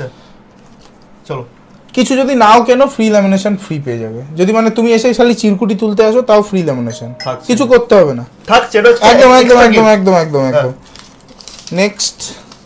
চলো কিছু যদি নাও কেন ফ্রি ল্যামিনেশন ফ্রি পেয়ে যাবে। যদি মানে তুমি এসে খালি চিরকুটি তুলতে আসো তাও ফ্রি ল্যামিনেশন, কিছু করতে হবে না, থাকছে একদম একদম একদম একদম একদম একদম। Next,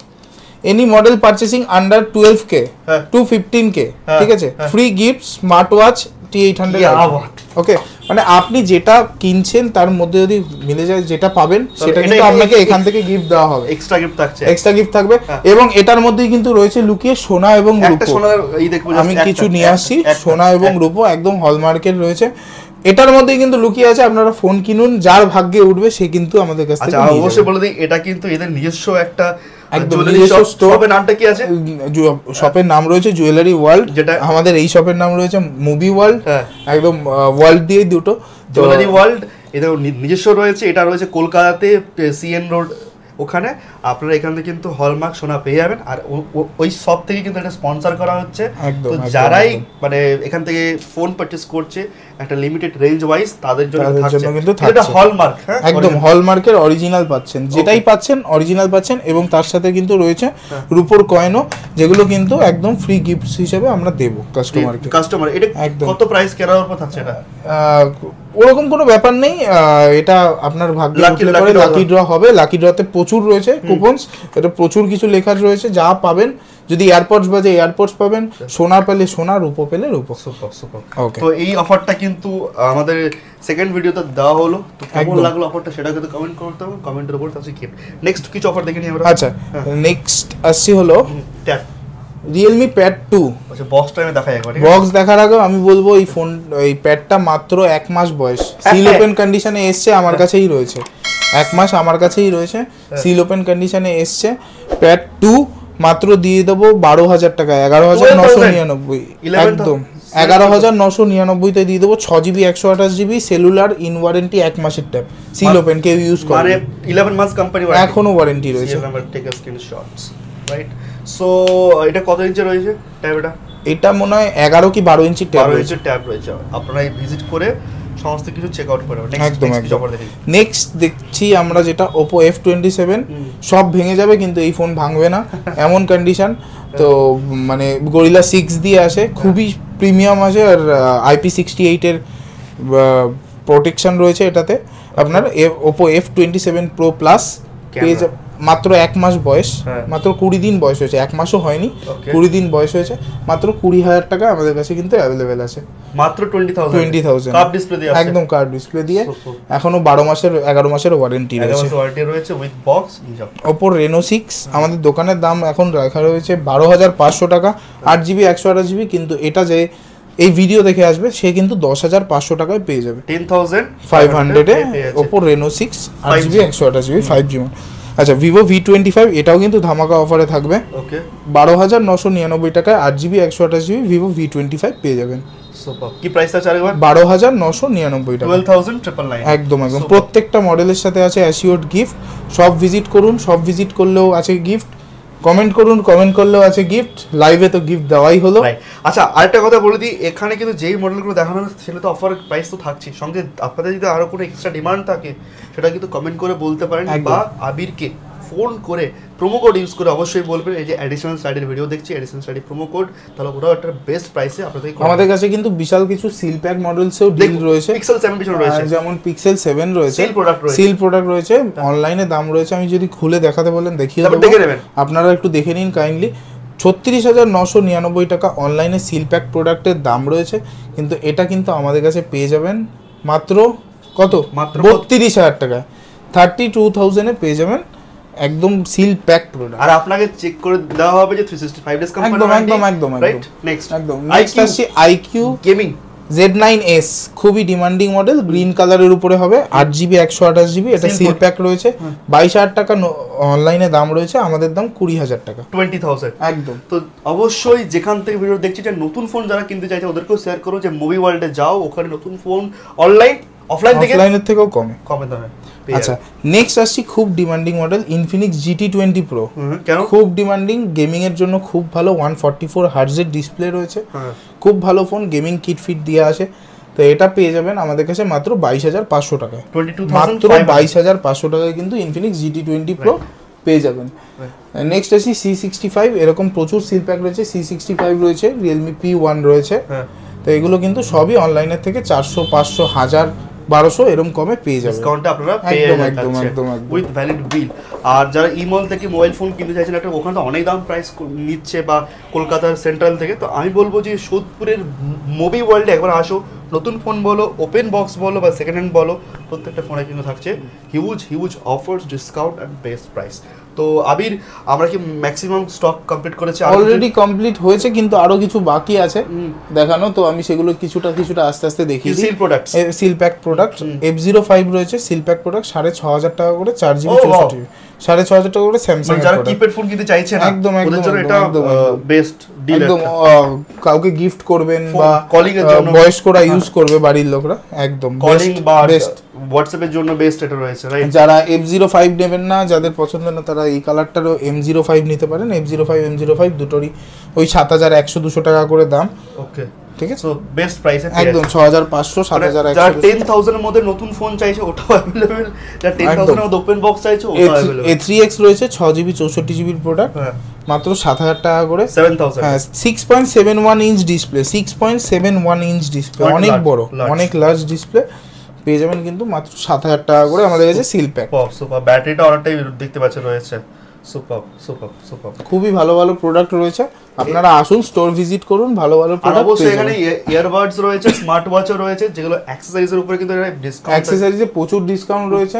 any model purchasing under twelve K to fifteen K, ঠিক আছে, free gift smart watch T eight hundred. Okay, মানে আপনি যেটা কিনছেন তার মধ্যে যদি মিলে যায় যেটা পাবেন সেটা কিন্তু আপনাকে এখান থেকে গিফট দেওয়া হবে, এক্সট্রা গিফট থাকছে, এক্সট্রা গিফট থাকবে। এবং এটার মধ্যেই কিন্তু রয়েছে লুকিয়ে সোনা এবং রূপো। আমি কিছু নিয়ে আসছি, সোনা এবং রূপো একদম হলমার্কের রয়েছে। এটার মধ্যেই কিন্তু লুকিয়ে আছে, আপনারা ফোন কিনুন, যার ভাগ্যে উঠবে সে কিন্তু আমাদের কাছ থেকে। আচ্ছা অবশ্যই বলে দিই, এটা কিন্তু এদের নিজস্ব একটা একদম শপের নামটা কি আছে? শপের নাম রয়েছে জুয়েলারি ওয়ার্ল্ড, যেটা আমাদের এই শপের নাম রয়েছে মুভি ওয়ার্ল্ড, একদম ওয়ার্ল্ড দিয়ে দুটো জুয়েলারি ওয়ার্ল্ড। এদের নিজস্ব রয়েছে, এটা রয়েছে কলকাতাতে সিএন রোড ওখানে। আপনারা এখান থেকে কিন্তু হলমার্ক সোনা পেয়ে যাবেন। আর ওই শপ থেকে কিন্তু এটা স্পন্সর করা হচ্ছে, তো যারাই মানে এখান থেকে ফোন পারচেজ করছে একটা লিমিটেড রেঞ্জ ওয়াইজ তাদের জন্য কিন্তু এটা হলমার্ক, হ্যাঁ একদম হলমার্কের অরিজিনাল পাচ্ছেন, যেটাই পাচ্ছেন অরিজিনাল পাচ্ছেন। এবং তার সাথে কিন্তু রয়েছে রূপোর কয়েনও, যেগুলো কিন্তু একদম ফ্রি গিফটস হিসেবে আমরা দেব কাস্টমারকে। কাস্টমার এটা কত প্রাইস কেনার উপর থাকছে? এটা ওরকম কোনো ব্যাপার নেই, এটা আপনার ভাগ্যে উঠলে পরে লাকি ড্র হবে। লাকি ড্রতে প্রচুর রয়েছে কুপনস, এটা প্রচুর কিছু লেখা রয়েছে, যা পাবেন। যদি এয়ারপডস বাজে এয়ারপডস পাবেন, সোনা পেলে সোনা, রূপো পেলে রূপো। Super super. ওকে, তো এই অফারটা কিন্তু আমাদের সেকেন্ড ভিডিওতে দেওয়া হলো, তো কেমন লাগলো অফারটা সেটা কিন্তু কমেন্ট করতে হবে, কমেন্টের উপর তাহলে কি নেক্সট কিছু অফার দেখে নিই আমরা। আচ্ছা নেক্সট আসছি হলো ট্যাব রিয়েলমি প্যাড টু। আচ্ছা বক্সটা আমি দেখাই একবার। বক্স দেখার আগে আমি বলবো এই ফোন এই প্যাডটা মাত্র এক মাস বয়স, সিল ওপেন কন্ডিশনে এসছে, আমার কাছেই রয়েছে। এক মাস আমার কাছেই রয়েছে, সিল ওপেন কন্ডিশনে এসছে। প্যাড টু মাত্র দিয়ে দেবো বারো হাজার টাকা, এগারো হাজার নশো নিরানব্বই, একদম এগারো হাজার নশো নিরানব্বইতে দিয়ে দেবো। ছ জিবি একশো আঠাশ জিবি সেলুলার, ইন ওয়ারেন্টি এক মাসের ট্যাব, সিল ওপেন, কেউ ইউজ করে মানে ইলেভেন মাস কোম্পানি এখনো ওয়ারেন্টি রয়েছে। রাইট, সো এটা কত ইঞ্চি রয়েছে ট্যাব? এটা এটা মনে হয় এগারো কি বারো ইঞ্চি ট্যাব বারো রয়েছে। ইঞ্চি ট্যাব রয়েছে, আপনারা ভিজিট করে সমস্ত কিছু চেক আউট করে একদম একদম। নেক্সট দেখছি আমরা যেটা ওপো এফ টোয়েন্টি সেভেন, সব ভেঙে যাবে কিন্তু এই ফোন ভাঙবে না এমন কন্ডিশন। তো মানে গরিলা সিক্স দিয়ে আসে, খুবই প্রিমিয়াম আছে, আর আইপি সিক্সটি এইটের প্রোটেকশন রয়েছে এটাতে। আপনার Oppo F twenty seven pro plus পেয়ে যাবে, মাত্র এক মাস বয়স, মাত্র কুড়ি দিন বয়স হয়েছে, এক মাসও হয়নি, কুড়ি দিন বয়স হয়েছে, মাত্র কুড়ি হাজার টাকা আমাদের কাছে কিন্তু অ্যাভেলেবেল আছে, মাত্র twenty thousand twenty thousand curve display দিয়ে, একদম কার্ভ ডিসপ্লে দিয়ে। এখনো বারো মাসের এগারো মাসের ওয়ারেন্টি রয়েছে, ওয়ারেন্টি রয়েছে with box. Oppo Reno six আমাদের দোকানের দাম এখন রাখা রয়েছে বারো হাজার পাঁচশো টাকা, আট জিবি একশো আঠাশ জিবি, কিন্তু এটা যে এই ভিডিও দেখে আসবে সে কিন্তু দশ হাজার পাঁচশো টাকায় পেয়ে যাবে, টেন থাউজেন্ড ফাইভ হান্ড্রেডে ওপো রেনো সিক্স আট জিবি একশো আঠাশ জিবি ফাইভ জি। আচ্ছা, ভিভো ভি টোয়েন্টি ফাইভ এটাও কিন্তু ধামাকা অফারে থাকবে, ওকে, বারো হাজার নশো নিরানব্বই টাকায় আট জিবি একশো আঠাশ GB Vivo V twenty five পেয়ে যাবেন। কি প্রাইস আছে আরেকবার? বারো হাজার নশো নিরানব্বই টাকা, টুয়েলভ থাউজেন্ড ট্রিপল নাইন, একদম একদম। প্রত্যেকটা মডেলের সাথে আছে অ্যাসিওর্ড গিফট, সব ভিজিট করুন, সব ভিজিট করলেও আছে গিফট, কমেন্ট করুন, কমেন্ট করলেও আছে গিফট, লাইভে তো গিফট দেওয়াই হলো। আচ্ছা, আরেকটা কথা বলে দিই, এখানে কিন্তু যেই মডেলগুলো দেখানো হচ্ছে সেটা তো অফার প্রাইস তো থাকছে, সঙ্গে আপনাদের যদি আরো কোনো এক্সট্রা ডিমান্ড থাকে সেটা কিন্তু কমেন্ট করে বলতে পারেন, বা আবিরকে ফোন করে প্রোমো কোড ইউজ করে অবশ্যই বলবেন এই যে অ্যাডিশনাল স্টাডির ভিডিও দেখছি, অ্যাডিশনাল স্টাডি প্রোমো কোড, তাহলে ওরাও একটা বেস্ট প্রাইসে আপনাদের। আমাদের কাছে কিন্তু বিশাল কিছু সিল প্যাক মডেলসেও ডিল রয়েছে, পিক্সেল সেভেন রয়েছে, যেমন পিক্সেল সেভেন রয়েছে, সিল প্রোডাক্ট রয়েছে, সিল প্রোডাক্ট রয়েছে, অনলাইনে দাম রয়েছে, আমি যদি খুলে দেখাতে বলেন দেখিয়ে দেবো, আপনারা একটু দেখে নিন কাইন্ডলি। ছত্রিশ হাজার নশো নিরানব্বই টাকা অনলাইনে সিল প্যাক প্রোডাক্টের দাম রয়েছে, কিন্তু এটা কিন্তু আমাদের কাছে পেয়ে যাবেন মাত্র কত, মাত্র বত্রিশ হাজার টাকায়, থার্টি টু থাউজেন্ডে পেয়ে যাবেন একদম সিল প্যাক প্রোডাক্ট, আর আপনাকে চেক করে দেওয়া হবে যে three sixty five days company, একদম একদম একদম রাইট। নেক্সট একদম নেক্সট আসছে iQOO gaming Z nine S, খুবই ডিমান্ডিং মডেল, গ্রিন কালারের উপরে হবে, আট জিবি একশো আঠাশ জিবি, এটা সিল প্যাক রয়েছে, বাইশ হাজার টাকা অনলাইনে দাম রয়েছে, আমাদের দাম কুড়ি হাজার টাকা, টোয়েন্টি থাউজেন্ড একদম। তো অবশ্যই যেখান থেকে ভিডিও দেখছি যে নতুন ফোন যারা কিনতে চাইছে ওদেরকেও শেয়ার করো যে মুভি ওয়ার্ল্ডে যাও, ওখানে নতুন ফোন অনলাইন অফলাইন থেকে অফলাইনের থেকেও কমে কমে দামে। আচ্ছা, নেক্সট আসছি খুব demanding model Infinix GT twenty pro, কেন খুব ডিমান্ডিং, গেমিং এর জন্য খুব ভালো, ওয়ান ফর্টি ফোর হার্টজের ডিসপ্লে রয়েছে, খুব ভালো ফোন, গেমিং কিট ফিট দিয়ে আসে, তো এটা পেয়ে যাবেন আমাদের কাছে মাত্র বাইশ হাজার পাঁচশো টাকায়, মাত্র বাইশ হাজার পাঁচশো টাকায় কিন্তু ইনফিনিক্স জিটি টোয়েন্টি প্রো পেয়ে যাবেন। নেক্সট আসি সি সিক্সটি ফাইভ, এরকম প্রচুর সিল প্যাক রয়েছে, সি সিক্সটি ফাইভ রয়েছে, রিয়েলমি পি ওয়ান রয়েছে, তো এগুলো কিন্তু সবই অনলাইনের থেকে চারশো পাঁচশো হাজার বারোশো এরকম কমে পেয়ে যাবে, ডিসকাউন্টে আপনারা পেয়ে যাচ্ছেন উইথ ভ্যালিড বিল। আর যারা ইমল থেকে মোবাইল ফোন কিনতে চাইছেন, একটা ওখানে তো অনেক দাম প্রাইস নিচ্ছে, বা কলকাতার সেন্ট্রাল থেকে, তো আমি বলবো যে সোদপুরের মুভি ওয়ার্ল্ডে একবার আসো, নতুন ফোন বলো, ওপেন বক্স বলো বা সেকেন্ড হ্যান্ড বলো, প্রত্যেকটা ফোনে কিন্তু থাকছে huge huge offers, discount and best price. তো আবির, আমরা কি ম্যাক্সিমাম স্টক কমপ্লিট করেছি? অলরেডি কমপ্লিট হয়েছে, কিন্তু আরো কিছু বাকি আছে দেখানো, তো আমি সেগুলো কিছুটা কিছুটা আস্তে আস্তে দেখিয়ে দিই। Seal product, seal pack product F zero five রয়েছে, সিল প্যাক প্রোডাক্ট, সাড়ে ছ হাজার টাকা করে, চার জিবি চৌষট্টি জিবি, সাড়ে ছ হাজার টাকা করে স্যামসাং। যারা কিপ্যাড ফোন কিনতে চাইছেন একদম একদম এটা বেস্ট ডিল, একদম কাউকে গিফট করবেন বা কলিং এর জন্য, বয়স্করা ইউজ করবে বাড়ির লোকরা, একদম কলিং বা বেস্ট হোয়াটসঅ্যাপের জন্য বেস্ট এটা রয়েছে, রাইট। যারা এফ জিরো ফাইভ নেবেন না, যাদের পছন্দ না, তারা এই কালারটারও এম জিরো ফাইভ নিতে পারেন, F zero five M zero five দুটোরই ওই সাত হাজার একশো দুশো টাকা করে দাম, ওকে ঠিক আছে, সো বেস্ট প্রাইসে একদম ছ হাজার পাঁচশো সাত হাজার একশো। যারা টেন থাউজেন্ড এর মধ্যে নতুন ফোন চাইছে ওটাও अवेलेबल, যারা টেন থাউজেন্ড এর মধ্যে ওপেন বক্স চাইছে ওটাও अवेलेबल। এ থ্রি এক্স রয়েছে ছ জিবি চৌষট্টি জিবির প্রোডাক্ট, মাত্র সাত হাজার টাকা করে, সেভেন থাউজেন্ড। হ্যাঁ, six point seven one inch display, six point seven one inch display, অনেক বড়, অনেক লার্জ ডিসপ্লে পেয়ে যাবেন কিন্তু মাত্র সাত হাজার টাকা করে আমাদের কাছে সিল প্যাক। সুপার, ব্যাটারিটা অনেকটাই দেখতে পাচ্ছেন রয়েছে, সুপার সুপার সুপার, খুবই ভালো ভালো প্রোডাক্ট রয়েছে, আপনারা আসুন স্টোর ভিজিট করুন, ভালো ভালো প্রোডাক্ট। অবশ্যই এখানে ইয়ারবাডস রয়েছে, স্মার্ট ওয়াচও রয়েছে, যেগুলো অ্যাকসেসরিজের উপরে কিন্তু ডিসকাউন্ট, অ্যাকসেসরিজে প্রচুর ডিসকাউন্ট রয়েছে,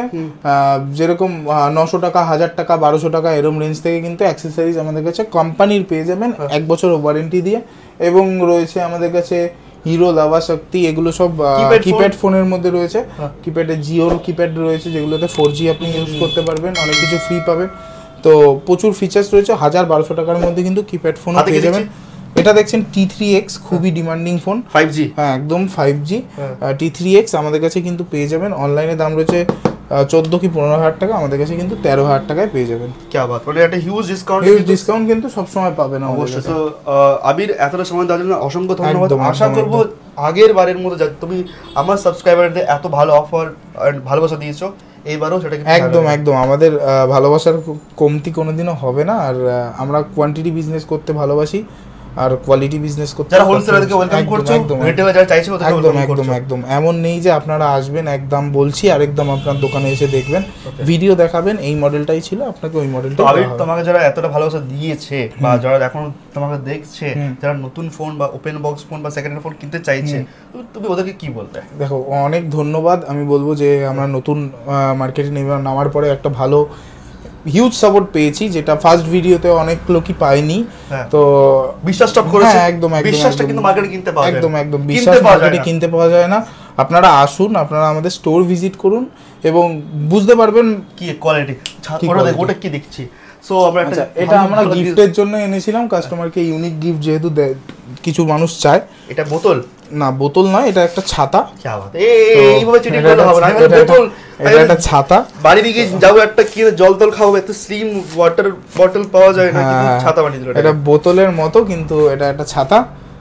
যেরকম নশো টাকা, হাজার টাকা, বারোশো টাকা এরকম রেঞ্জ থেকে কিন্তু অ্যাকসেসরিজ আমাদের কাছে কোম্পানির পেয়ে যাবেন এক বছর ওয়ারেন্টি দিয়ে, এবং রয়েছে আমাদের কাছে হিরো লাভা শক্তি এগুলো সব কিপ্যাড ফোনের মধ্যে রয়েছে। কিপ্যাডে জিওর কিপ্যাড রয়েছে যেগুলোতে ফোর জি আপনি ইউজ করতে পারবেন, অনেক কিছু ফ্রি পাবেন। তো প্রচুর ফিচার্স রয়েছে, হাজার বারোশো টাকার মধ্যে কিন্তু কিপ্যাড ফোন পেয়ে যাবেন। এটা দেখছেন টি থ্রি এক্স, খুবই ডিমান্ডিং ফোন, ফাইভ জি, হ্যাঁ একদম five G T three X আমাদের কাছে কিন্তু পেয়ে যাবেন। অনলাইনে দাম রয়েছে চোদ্দো কি পনেরো হাজার টাকা, আমাদের কাছে কিন্তু তেরো হাজার টাকায় পেয়ে যাবেন। क्या बात, মানে একটা হিউজ ডিসকাউন্ট, হিউজ ডিসকাউন্ট কিন্তু সবসময় পাবেন অবশ্যই। তো আবির এতটা সময় দেওয়ার জন্য অসংখ্য ধন্যবাদ। আশা করবো আগের বারের মতো তুমি আমার সাবস্ক্রাইবারদের এত ভালো অফার ভালোবাসা দিয়েছো, এইবারও সেটা একদম একদম আমাদের ভালোবাসার কমতি কোনোদিনও হবে না। আর আমরা কোয়ান্টিটি বিজনেস করতে ভালোবাসি আর কোয়ালিটি বিজনেস করতে, যারা হোলসেলারকে ওয়েলকাম করছো, রিটেইলার যারা চাইছে ওদেরকে একদম একদম একদম এমন নেই যে আপনারা আসবেন একদম বলছি আর একদম আপনার দোকানে এসে দেখবেন, ভিডিও দেখাবেন এই মডেলটাই ছিল আপনাকে ওই মডেলটা। আবির তোমাকে যারা এতটা ভালোবাসা দিয়েছে বা যারা এখন তোমাকে দেখছে, যারা নতুন ফোন বা ওপেন বক্স ফোন বা সেকেন্ড হ্যান্ড ফোন কিনতে চাইছে, তুমি ওদেরকে কি বলবে? দেখো অনেক ধন্যবাদ, আমি বলবো যে আমরা নতুন মার্কেটে নামার পরে একটা ভালো হিউজ সাপোর্ট পেয়েছি, যেটা ফার্স্ট ভিডিওতে অনেক লোকই পায়নি। তো বিশ্বাসটা করেছে, হ্যাঁ একদম একদম বিশ্বাসটা কিন্তু মার্কেটে কিনতে পাওয়া যায়, একদম একদম বিশ্বাস মার্কেটে কিনতে পাওয়া যায় না। আপনারা আসুন, আপনারা আমাদের স্টোর ভিজিট করুন এবং বুঝতে পারবেন কি কোয়ালিটি। ওটা দেখ, ওটা কি দেখছি। সো আমরা একটা এটা আমরা গিফটের জন্য এনেছিলাম কাস্টমারকে, ইউনিক গিফট যেহেতু কিছু মানুষ চায়। এটা বোতল না, বোতল নয়, এটা একটা ছাতা। কি বাত, এইভাবে চিটিং করলে হবে না। বোতল, এটা একটা ছাতা। বাড়ি দিকে যাবো একটা কি জল তল খাবো, এত স্লিম ওয়াটার বটল পাওয়া যায় না, কিন্তু ছাতা বানিয়ে দিল। এটা বোতলের মতো কিন্তু এটা একটা ছাতা।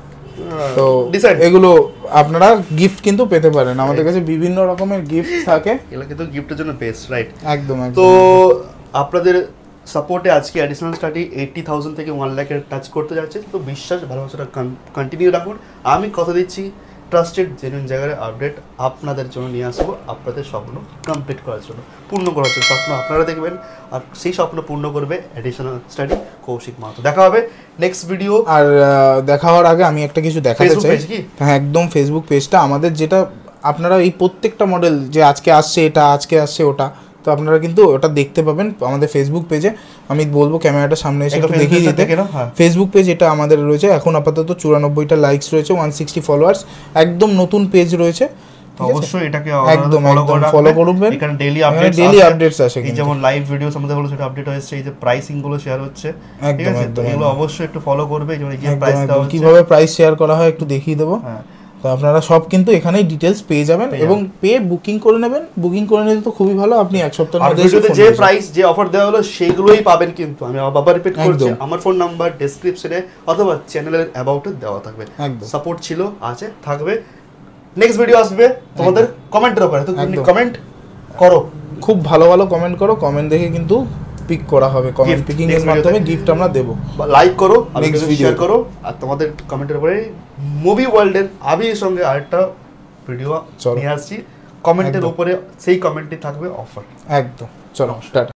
তো এগুলো আপনারা গিফট কিন্তু পেতে পারেন, আমাদের কাছে বিভিন্ন রকমের গিফট থাকে, এগুলো কিন্তু গিফটের জন্য বেস্ট, রাইট? একদম একদম। তো আপনাদের সাপোর্টে আজকে অ্যাডিশনাল স্টাডি এইট্টি থাউজেন্ড থেকে ওয়ান লাখের টাচ করতে যাচ্ছে। তো বিশ্বাস ভালোবাসাটা কন্টিনিউ রাখুন। আমি কথা দিচ্ছি ট্রাস্টেড জেনুইন জায়গায় আপডেট আপনাদের জন্য নিয়ে আসবো, আপনাদের স্বপ্ন কমপ্লিট করার জন্য, পূর্ণ করার জন্য। স্বপ্ন আপনারা দেখবেন আর সেই স্বপ্ন পূর্ণ করবে অ্যাডিশনাল স্টাডি কৌশিক মাহাতো। দেখা হবে নেক্সট ভিডিও। আর দেখা হওয়ার আগে আমি একটা কিছু দেখাতে চাই। হ্যাঁ একদম, ফেসবুক পেজটা আমাদের, যেটা আপনারা এই প্রত্যেকটা মডেল যে আজকে আসছে এটা, আজকে আসছে ওটা, তো আপনারা কিন্তু ওটা দেখতে পাবেন আমাদের ফেসবুক পেজে। আমি বলবো ক্যামেরাটা সামনে এসে একটু দেখিয়ে দিতে। ফেসবুক পেজ এটা আমাদের রয়েছে, এখন আপাতত চুরানব্বইটা লাইকস রয়েছে, ওয়ান সিক্সটি ফলোয়ার্স, একদম নতুন পেজ রয়েছে। অবশ্যই এটাকে একদম একদম ফলো করবেন, এখানে ডেইলি আপডেটস ডেইলি আপডেটস আসে, এই যেমন লাইভ ভিডিওস আমাদের হলো সেটা আপডেট হচ্ছে, এই যে প্রাইসিং গুলো শেয়ার হচ্ছে, ঠিক আছে? তো এগুলো অবশ্যই একটু ফলো করবে, যেমন এই প্রাইস দাও হচ্ছে, কিভাবে প্রাইস শেয়ার করা হয় একটু দেখিয়ে দেবো। হ্যাঁ, তো আপনারা সব কিন্তু এখানেই ডিটেলস পেয়ে যাবেন এবং পেয়ে বুকিং করে নেবেন। বুকিং করে নিলে তো খুবই ভালো, আপনি এক সপ্তাহের মধ্যে যে প্রাইস যে অফার দেওয়া হলো সেগুলোই পাবেন। কিন্তু আমি আবার রিপিট করছি, আমার ফোন নাম্বার ডেসক্রিপশনে অথবা চ্যানেলের অ্যাবাউটে দেওয়া থাকবে। সাপোর্ট ছিল, আছে, থাকবে। নেক্সট ভিডিও আসবে তোমাদের কমেন্টের উপরে, তো তুমি কমেন্ট করো, খুব ভালো ভালো কমেন্ট করো, কমেন্ট দেখে কিন্তু পিক করা হবে, কমেন্ট পিকিং এর মাধ্যমে গিফট আমরা দেব। লাইক করো, নেক্সট ভিডিও শেয়ার করো, আর তোমাদের কমেন্টের উপরে মুভি ওয়ার্ল্ডের আবির সঙ্গে আরেকটা ভিডিও নিয়ে আসছি, কমেন্টের উপরে সেই কমেন্টে থাকবে অফার। একদম, চলো টাটা।